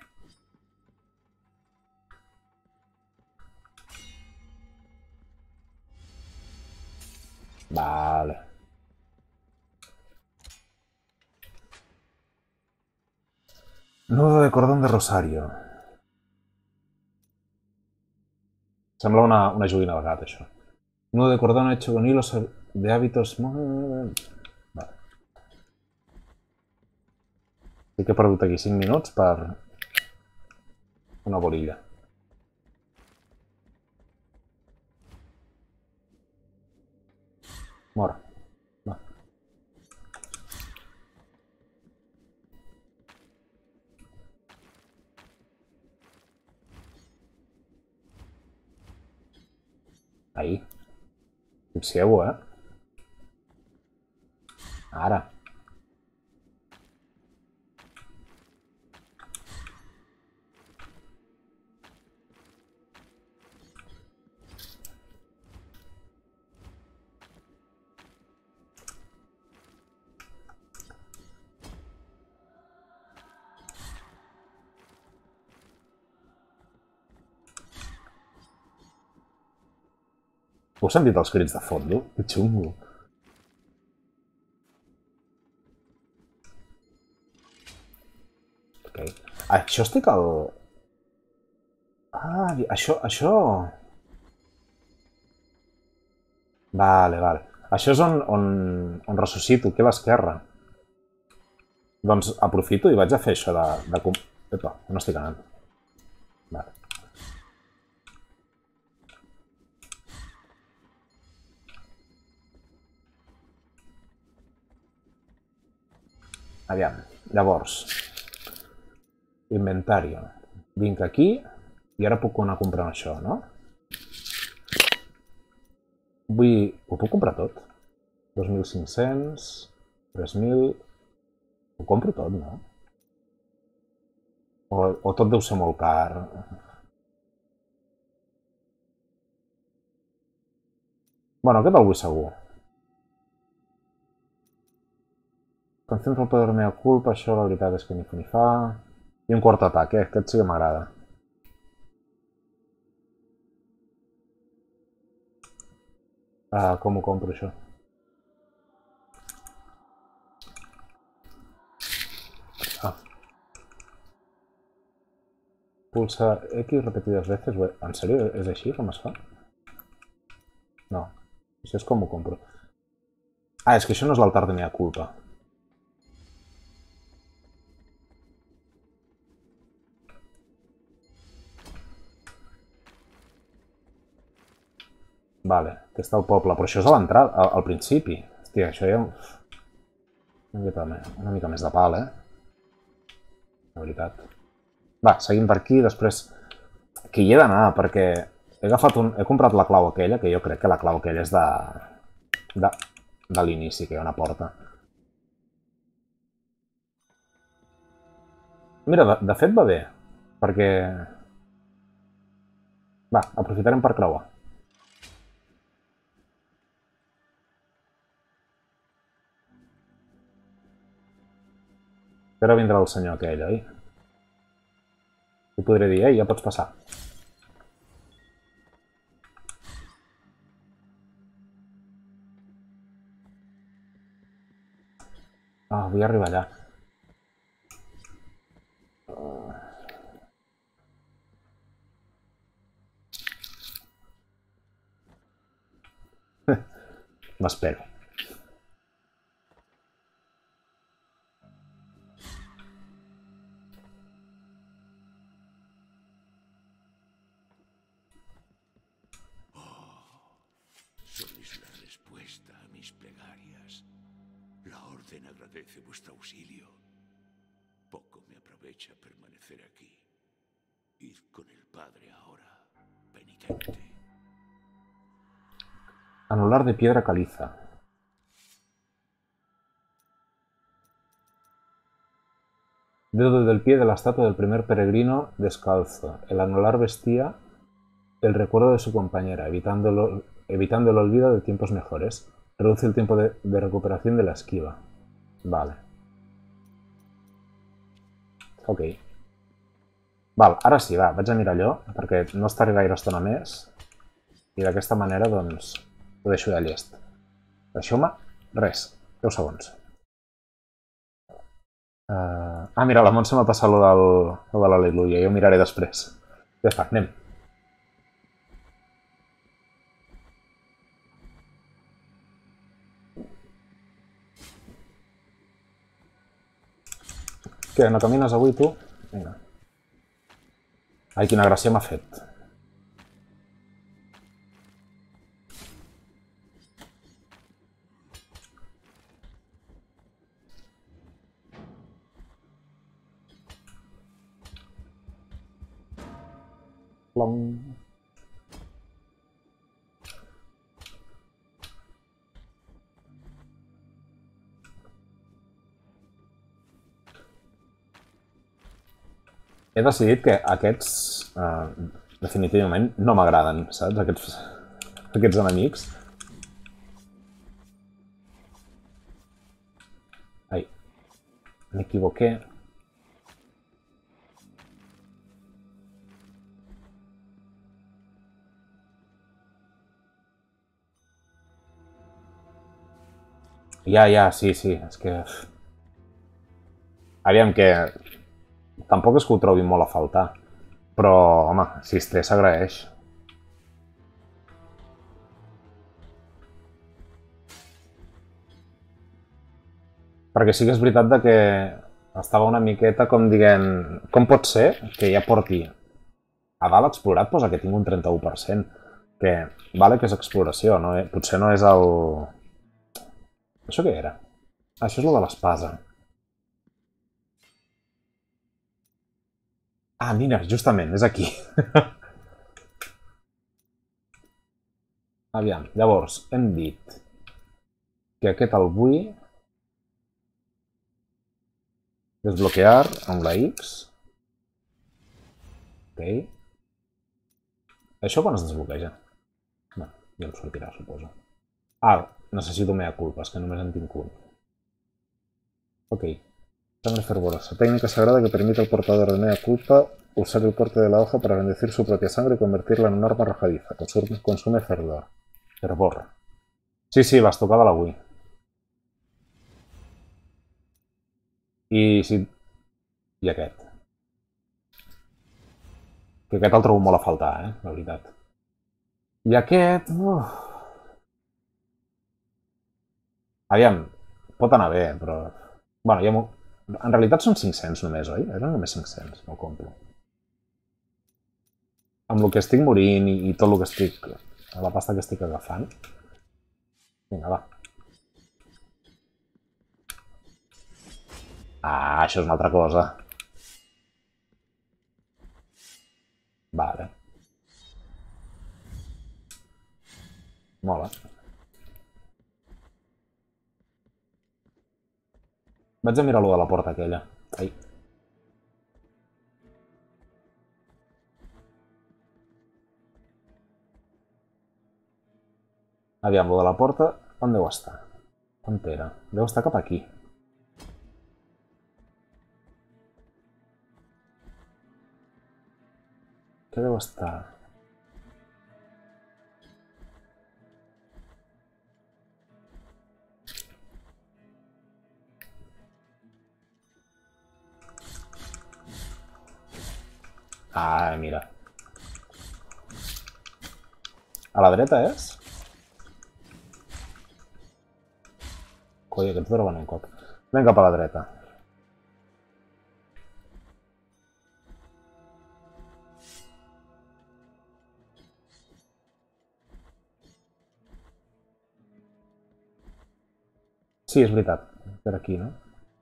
Vale. Nudo de cordón de Rosario. Sembla una joguina de gat, això. Nudo de cordón hecho con hilos de hábitos... Vale. Sí que he perdut aquí 5 minuts per una bolilla. Mor. Va. Ahí. Fixeu-ho, Ara. Heu sentit els crits de fondo? Que xungo. Ok. Això estic al... Ah, això... Vale. Això és on ressuscito, aquí a l'esquerra. Doncs aprofito i vaig a fer això de... Epa, no estic anant. Vale. Aviam, llavors... Inventari. Vinc aquí i ara puc anar comprant això, no? Ho puc comprar tot? 2.500, 3.000... Ho compro tot, no? O tot deu ser molt car. Bueno, aquest el vull segur. Concentra el poder mea culpa, això la veritat és que ni fu ni fa. I un quart atac, aquest sí que m'agrada. Com ho compro, això? Pulsa X repetidas veces. ¿En serio? ¿És així com es fa? No. Això és com ho compro. Ah, és que això no és l'altar de mea culpa. Vale, que està al poble. Però això és a l'entrada, al principi. Hòstia, això ja... Una mica més de pal, De veritat. Va, seguim per aquí, després... Que hi he d'anar, perquè he comprat la clau aquella, que jo crec que la clau aquella és de l'inici, que hi ha una porta. Mira, de fet va bé, perquè... Va, aprofitarem per creuar. Ara vindrà el senyor aquell, oi? I podré dir, ja pots passar. Ah, vull arribar allà. M'espero. Sois la respuesta a mis plegarias. La Orden agradece vuestro auxilio. Poco me aprovecha permanecer aquí. Id con el Padre ahora, penitente. Anular de piedra caliza. Dedo del pie de la estatua del primer peregrino descalzo. El anular vestía el recuerdo de su compañera, evitando el olvido de tiempos mejores. Reduce el tiempo de recuperación de la esquiva. Vale. Ok. Val, ara sí, va, vaig a mirar allò, perquè no estaré gaire estona més. I d'aquesta manera, doncs, ho deixo de llest. Deixeu-me, res, 10 segons. Mira, la Montse m'ha passat lo de l'Al·leluia, jo ho miraré després. Ja està, anem. Què, no camines avui, tu? Vinga. Ai, quina gràcia m'ha fet. he decidit que aquests definitivament no m'agraden, saps? Aquests enemics. Ai, m'equivoqué. Ja, sí, és que... Aviam, que... Tampoc és que ho trobi molt a faltar. Però, home, si es té, s'agraeix. Perquè sí que és veritat que estava una miqueta com dient... Com pot ser que ja porti a dalt explorat, posa que tinc un 31%. Que vale que és exploració, no? Potser no és el... Això què era? Això és el de l'espasa. Ah, mira, justament, és aquí. Aviam, llavors, hem dit que aquest el vull desbloquear amb la X. Ok. Això quan es desbloqueja? No, ja em sortirà, suposo. Ah, necesito mea culpa, és que només en tinc un. Ok. Sangre fervorosa. Técnica sagrada que permite al portador de mea culpa usar el corte de la hoja para bendecir su propia sangre y convertirla en un arma arrojadiza. Consume fervor. Fervor. Sí, vas tocar de la Wii. I aquest. Que aquest el trobo molt a faltar, la veritat. I aquest... Aviam, pot anar bé, però... Bueno, ja en realitat són 500 només, oi? Eren només 500, no compro. Amb el que estic morint i tot el que estic... La pasta que estic agafant. Vinga, va. Ah, això és una altra cosa. Vale. Mola. Vaig a mirar lo de la porta aquella. Ai. Aviam, lo de la porta, on deu estar? On era? Deu estar cap aquí. Què deu estar? Ah, mira. A la dreta és? Coi, aquests troben un cop. Anem cap a la dreta. Sí, és veritat. Per aquí, no?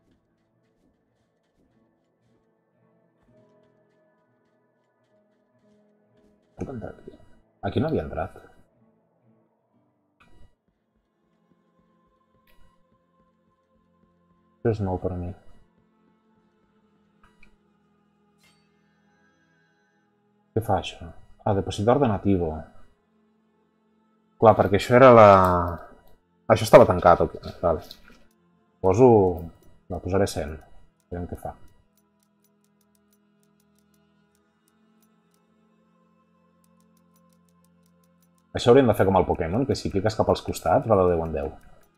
Puc entrar aquí? Aquí no havia entrat. Això és nou per a mi. Què fa això? Ah, depositar donativo. Clar, perquè això era la... Això estava tancat, ok. Vale. Poso... La posaré 100. Veiem què fa. Això hauríem de fer com el Pokémon, que si cliques cap als costats va de 10 en 10.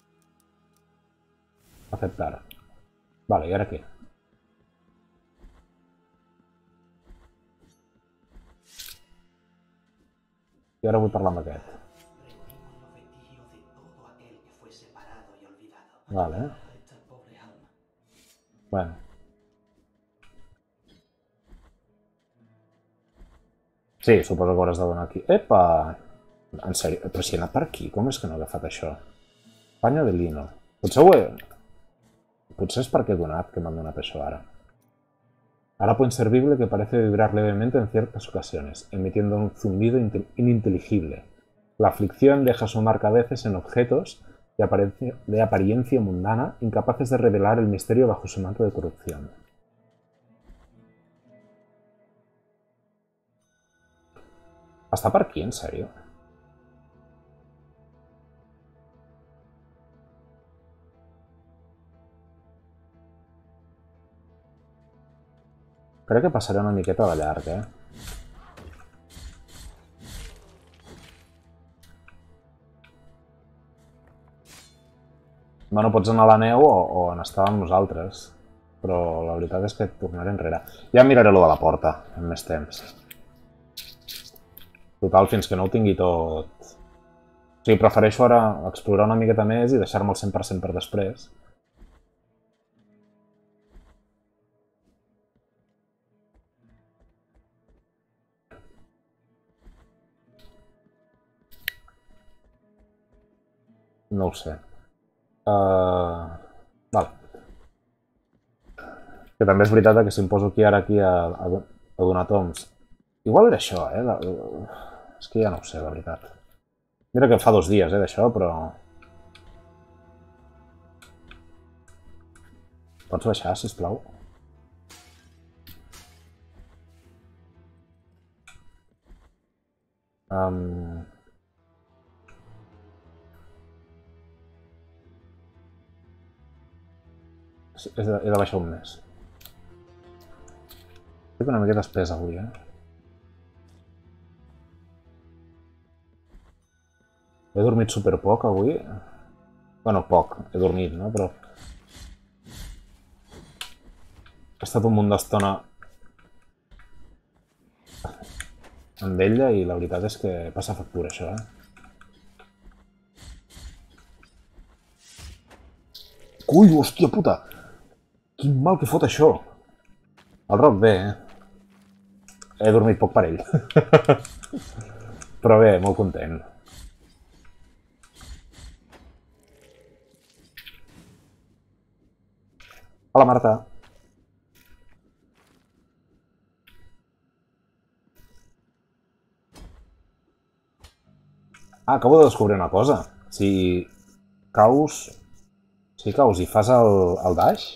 Aceptar. Vale, i ara què? I ara vull parlar amb aquest. Vale. Bueno. Sí, suposo que hauràs de donar aquí. Epa! En sèrio? Però si he anat per aquí, com és que no he agafat això? Paño de lino. Potser ho he... Potser es perquè he donat que m'han donat això ara. Harapo inservible que parece vibrar levemente en ciertas ocasiones, emitiendo un zumbido ininteligible. La aflicción deja su marca a veces en objetos de apariencia mundana, incapaces de revelar el misterio bajo su manto de corrupción. Està per aquí, en sèrio? Crec que passaré una miqueta de llarg, Bueno, pots anar a la neu o en estar amb nosaltres. Però la veritat és que tornaré enrere. Ja miraré lo de la porta, en més temps. Total, fins que no ho tingui tot... O sigui, prefereixo ara explorar una miqueta més i deixar-me el 100% per després. No ho sé. Vale. Que també és veritat que si em poso aquí ara a donar toms... Igual era això, És que ja no ho sé, la veritat. Mira que fa 2 dies, d'això, però... Pots baixar, sisplau? He de baixar un mes. Estic una miqueta espès avui, He dormit superpoc avui. Bueno, poc, he dormit, no? Però... He estat un munt d'estona amb ella i la veritat és que passa factura, això, Ui, hòstia puta! Quin mal que fot això! El Roc bé, He dormit poc per ell. Però bé, molt content. Hola, Marta. Acabo de descobrir una cosa. Si caus i fas el dash,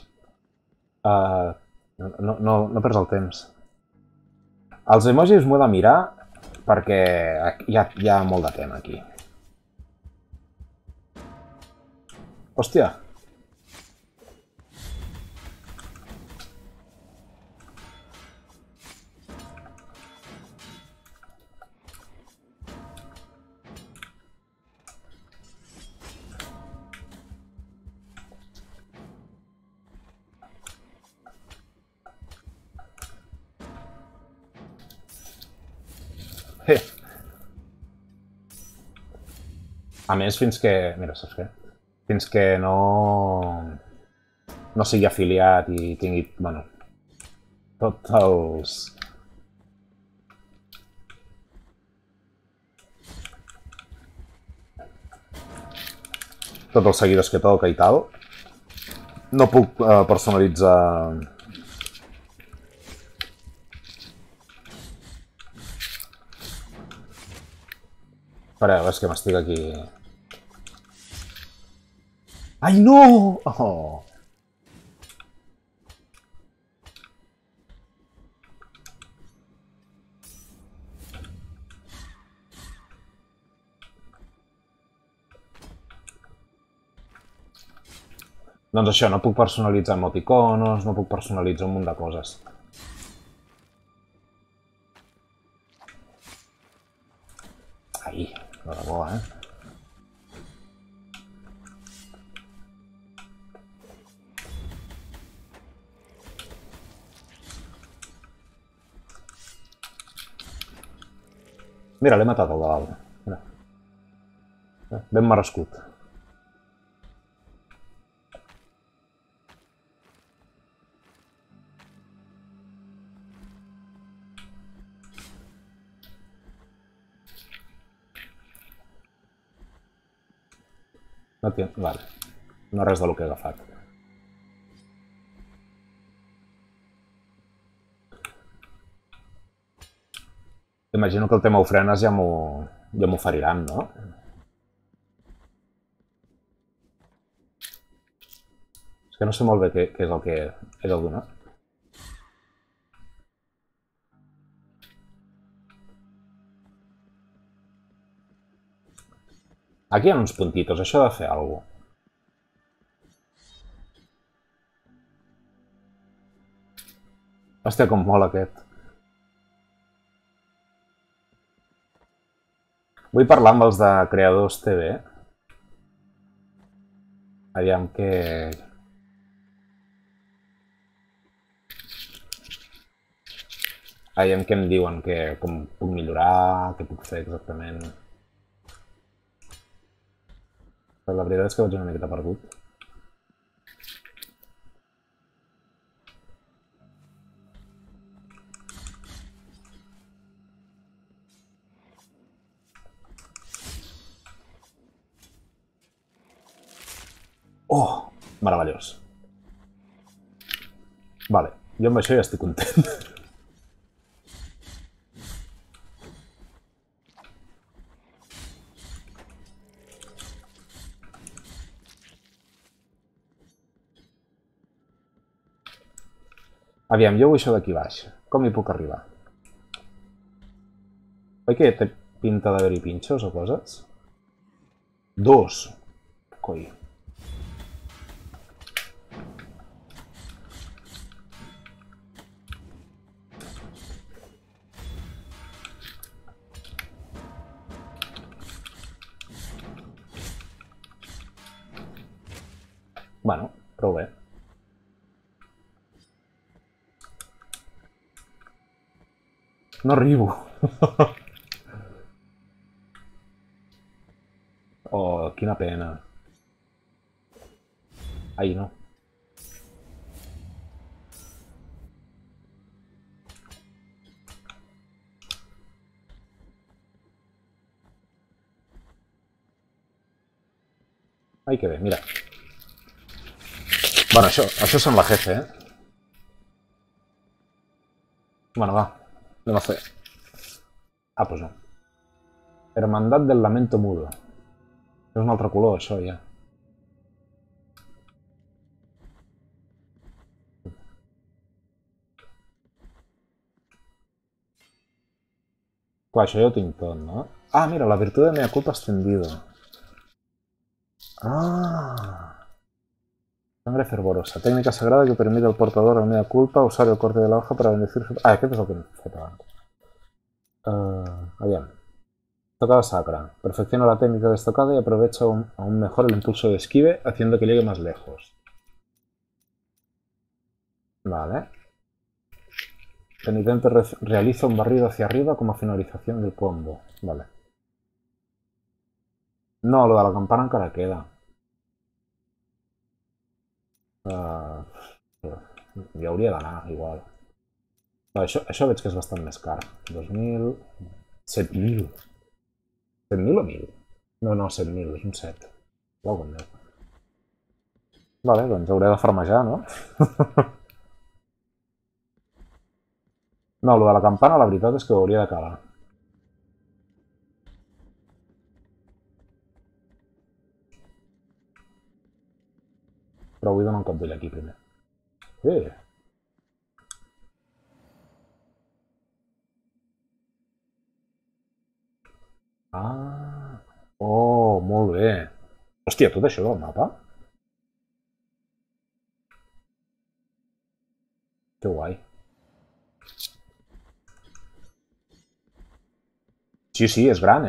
no perds el temps. Els emojis m'ho he de mirar perquè hi ha molt de tema aquí. Hòstia! A més, fins que... Mira, saps què? Fins que no sigui afiliat i tingui, bueno, tots els... tots els seguidors que toca i tal, no puc personalitzar... Espereu, és que m'estic aquí... Ai, no! Oh. Doncs això, no puc personalitzar emoticonos, no puc personalitzar un munt de coses. Ai, de debò, Mira, l'he matat al de dalt. Mira. Ben merescut. No tinc... Vale. No res de lo que he agafat. Imagino que el tema ofrenes ja m'ho feriran, no? És que no sé molt bé què és el que he de donar. Aquí hi ha uns puntitos, això ha de fer alguna cosa. Hòstia, com mola aquest. Vull parlar amb els de Creadors TV. Aviam què... Aviam què em diuen, com puc millorar, què puc fer exactament. Però la veritat és que vaig una miqueta perdut. Oh, meravellós. Vale, jo amb això ja estic content. Aviam, jo vull això d'aquí baix. Com hi puc arribar? Oi que té pinta d'haver-hi pinxos o coses? 2. Coi. Bueno, prou bé. No arribo. Oh, quina pena. Ai, no. Ai, que bé, mira. Bueno, això sembla jefe, Bueno, va. Anem a fer. Ah, doncs no. Hermandad del Lamento Mudo. És un altre color, això, ja. Clar, això ja ho tinc tot, no? Ah, mira, la virtud de mea culpa extendido. Ah... Sangre fervorosa. Técnica sagrada que permite al portador de mea culpa usar el corte de la hoja para bendecir su... Ah, aquest és el que hem fet abans. Aviam. Estocada sacra. Perfecciona la técnica de estocada y aprovecha aún mejor el impulso de esquive, haciendo que llegue más lejos. Vale. Penitente realiza un barrido hacia arriba como finalización del combo. Vale. No, lo de la campana encara queda. Hi hauria d'anar, igual. Això veig que és bastant més car. 2.000... 7.000. 7.000 o 1.000? No, 7.000, és un 7. Uau, com meu. Vale, doncs hauré de farmejar, no? No, lo de la campana la veritat és que ho hauria d'acabar. Però vull donar un cop d'ull aquí primer. Ah... Oh, molt bé. Hòstia, tot això del mapa? Que guai. Sí, és gran,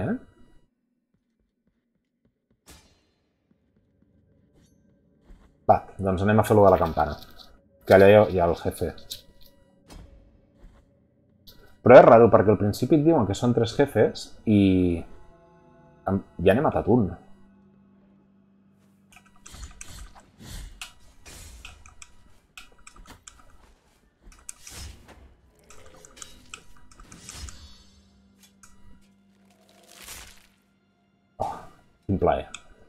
Va, doncs anem a fer-lo de la campana. Que allà hi ha el jefe. Però és raro, perquè al principi et diuen que són 3 jefes i... ja n'he matat un. Oh, quin plaer.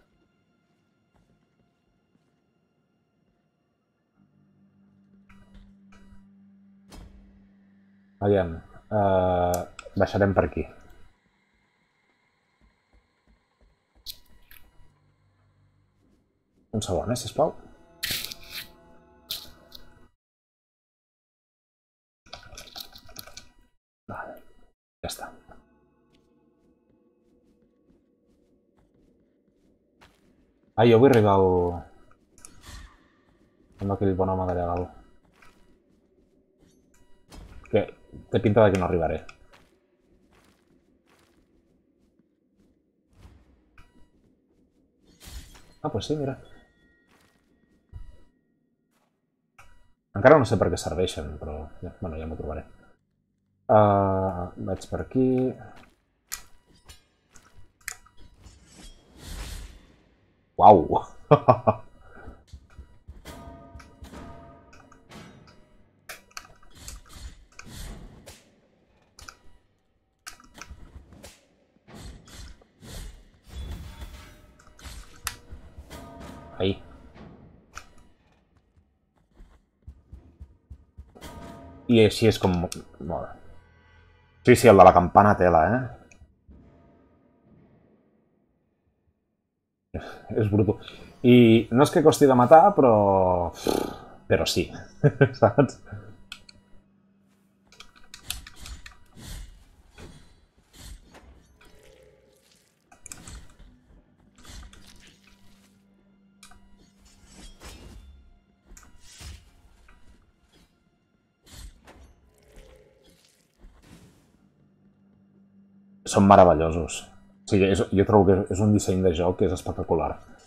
Aviam, baixarem per aquí. Un segon, sisplau. Vale, ja està. Ah, jo vull arribar al... amb aquell bon home d'allà dalt. Que té pinta de que no arribaré. Ah, pues sí, mira. Encara no sé per què serveixen, però bueno, ja m'ho trobaré. Vaig per aquí. Uau! Ahí. I així és com... Molt. Sí, sí, el de la campana tela, eh? És bruto. I no és que costi de matar, però... Però sí, saps? Són meravellosos. O sigui, jo trobo que és un disseny de joc que és espectacular.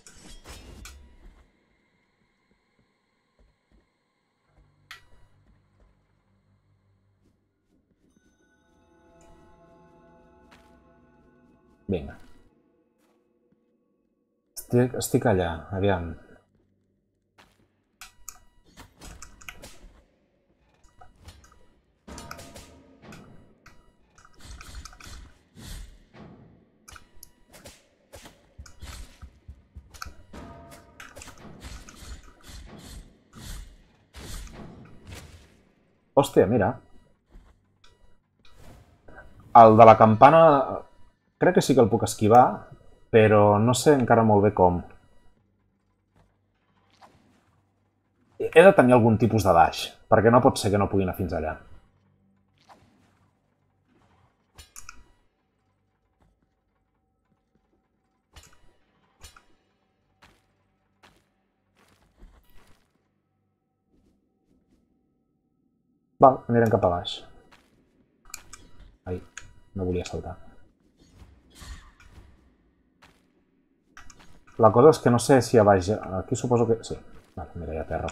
Vinga. Estic allà, aviam. Hòstia, mira. El de la campana crec que sí que el puc esquivar, però no sé encara molt bé com. He de tenir algun tipus de dash, perquè no pot ser que no pugui anar fins allà. Val, anirem cap a baix. Ai, no volia saltar. La cosa és que no sé si a baix... Aquí suposo que... Sí, vale, mira, hi ha terra.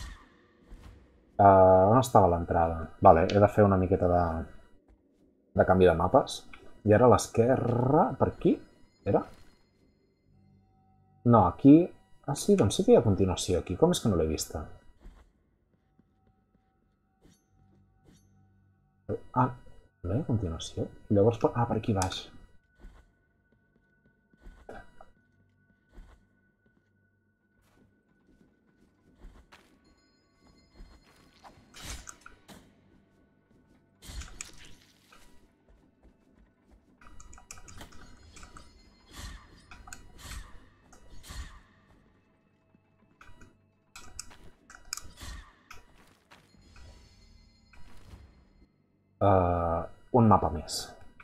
On estava l'entrada? Vale, he de fer una miqueta de canvi de mapes. I ara a l'esquerra... Per aquí? Era? No, aquí... Ah, sí, doncs sí que hi ha continuació aquí. Com és que no l'he vista? Ah, no hi ha continuació? Llavors... Ah, per aquí baix. Un mapa més.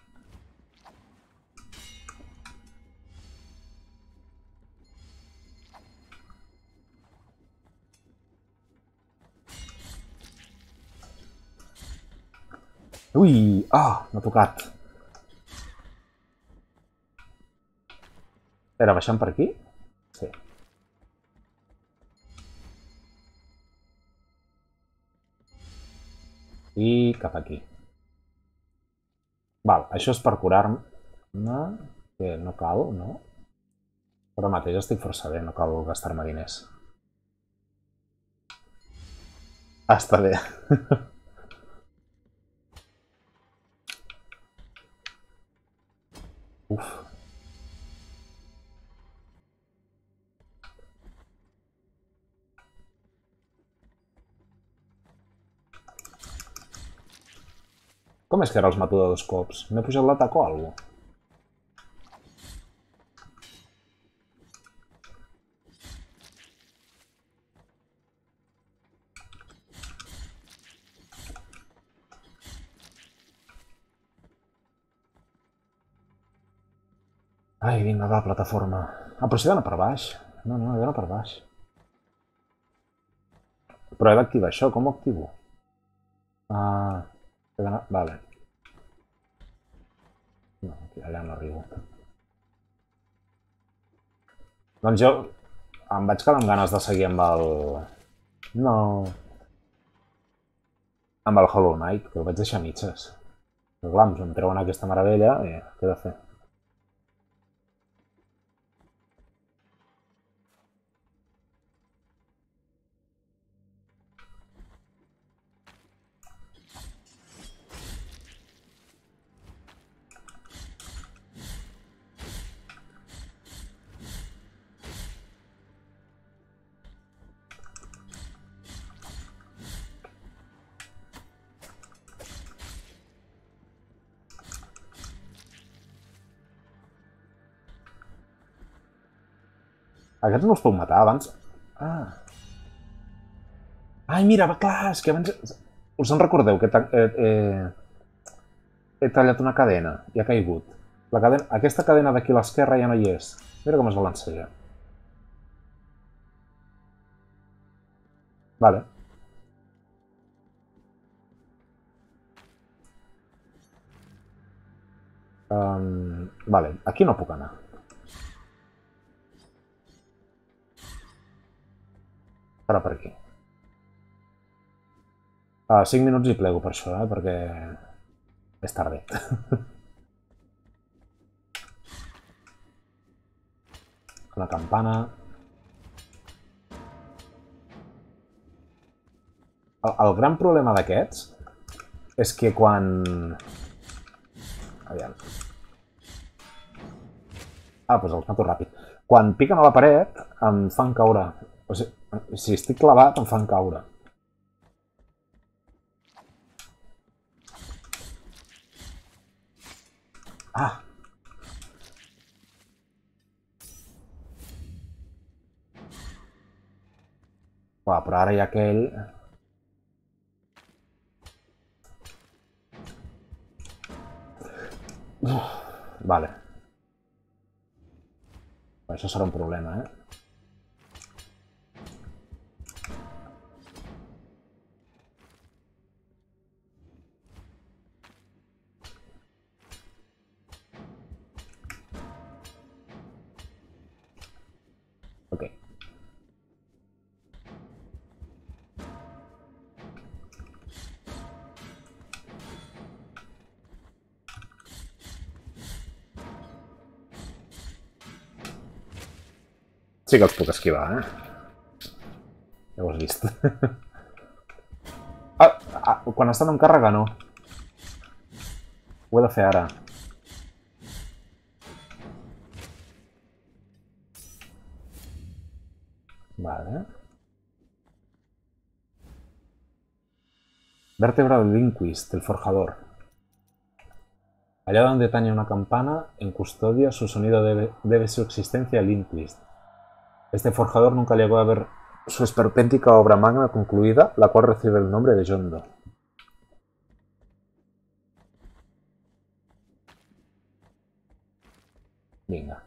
Ui! Ah, m'ha tocat. Era baixant per aquí? Sí. I cap aquí. Val, això és per curar-me, que no cal, no? Però mateix estic força bé, no cal gastar-me diners. Ah, està bé. Uf. Com és que ara els mato de 2 cops? M'he pujat l'atac o alguna cosa? Ai, vinga, va, plataforma. Ah, però s'ha d'anar per baix. No, he d'anar per baix. Però he d'activar això, com ho activo? He d'anar... Vale. No, allà no arribo. Doncs jo em vaig quedar amb ganes de seguir amb el... No... Amb el Hollow Knight, que el vaig deixar a mitges. Però clar, em treuen aquesta meravella i què he de fer? Aquests no els puc matar abans? Ai, mira, clar, és que abans... Us en recordeu que he tallat una cadena i ha caigut. Aquesta cadena d'aquí a l'esquerra ja no hi és. Mira com es balanceja. Vale. Vale, aquí no puc anar. Ara per aquí. 5 minuts i plego per això, perquè és tardet. La campana. El gran problema d'aquests és que quan... Aviam. Doncs els mato ràpid. Quan piquen a la paret em fan caure. O sigui, si estic clavat em fan caure. Uah, però ara hi ha aquell... Vale. Això serà un problema, Ok. Sí que els puc esquivar, Ja ho has vist. Quan estan en càrrega, no. Ho he de fer ara. Vale. Vértebra del Inquist, el forjador. Allá donde tañe una campana, en custodia, su sonido debe su existencia al Inquist. Este forjador nunca llegó a ver su esperpéntica obra magna concluida, la cual recibe el nombre de Yondo. Vinga.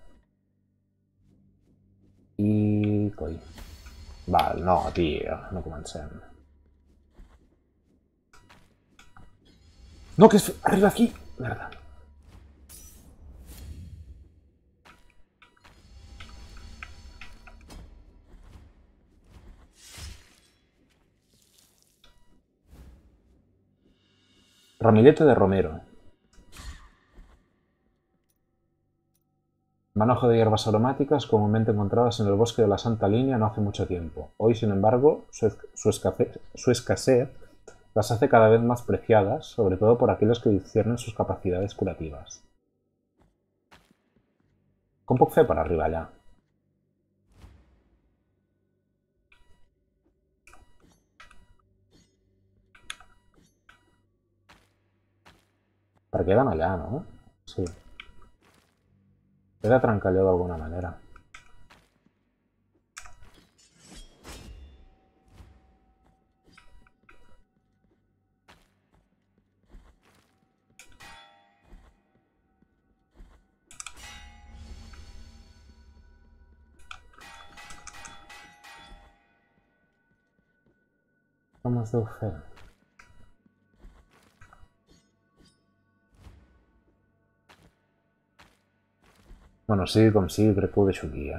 I... coi. Val, no, tio, no comencem. No, que arriba aquí! Merda. Ramillete de romero. Manojo de hierbas aromáticas comúnmente encontradas en el bosque de la Santa Línea no hace mucho tiempo. Hoy, sin embargo, su escasez las hace cada vez más preciadas, sobre todo por aquellos que disciernen sus capacidades curativas. Com puc fer per arribar allà? Perquè queden allà, no? Sí. He de trencar allò d'alguna manera. com es deu fer? Bueno, sí, com sí, crec que ho deixo aquí,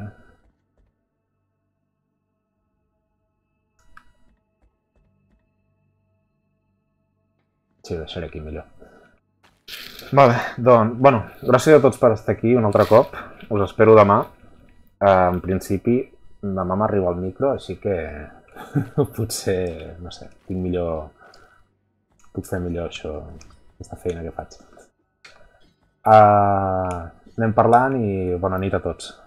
Sí, ho deixaré aquí millor. Vale, doncs, bueno, gràcies a tots per estar aquí un altre cop. Us espero demà. En principi, demà m'arriba el micro, així que potser, no sé, puc fer millor això, aquesta feina que faig. Anem parlant i bona nit a tots.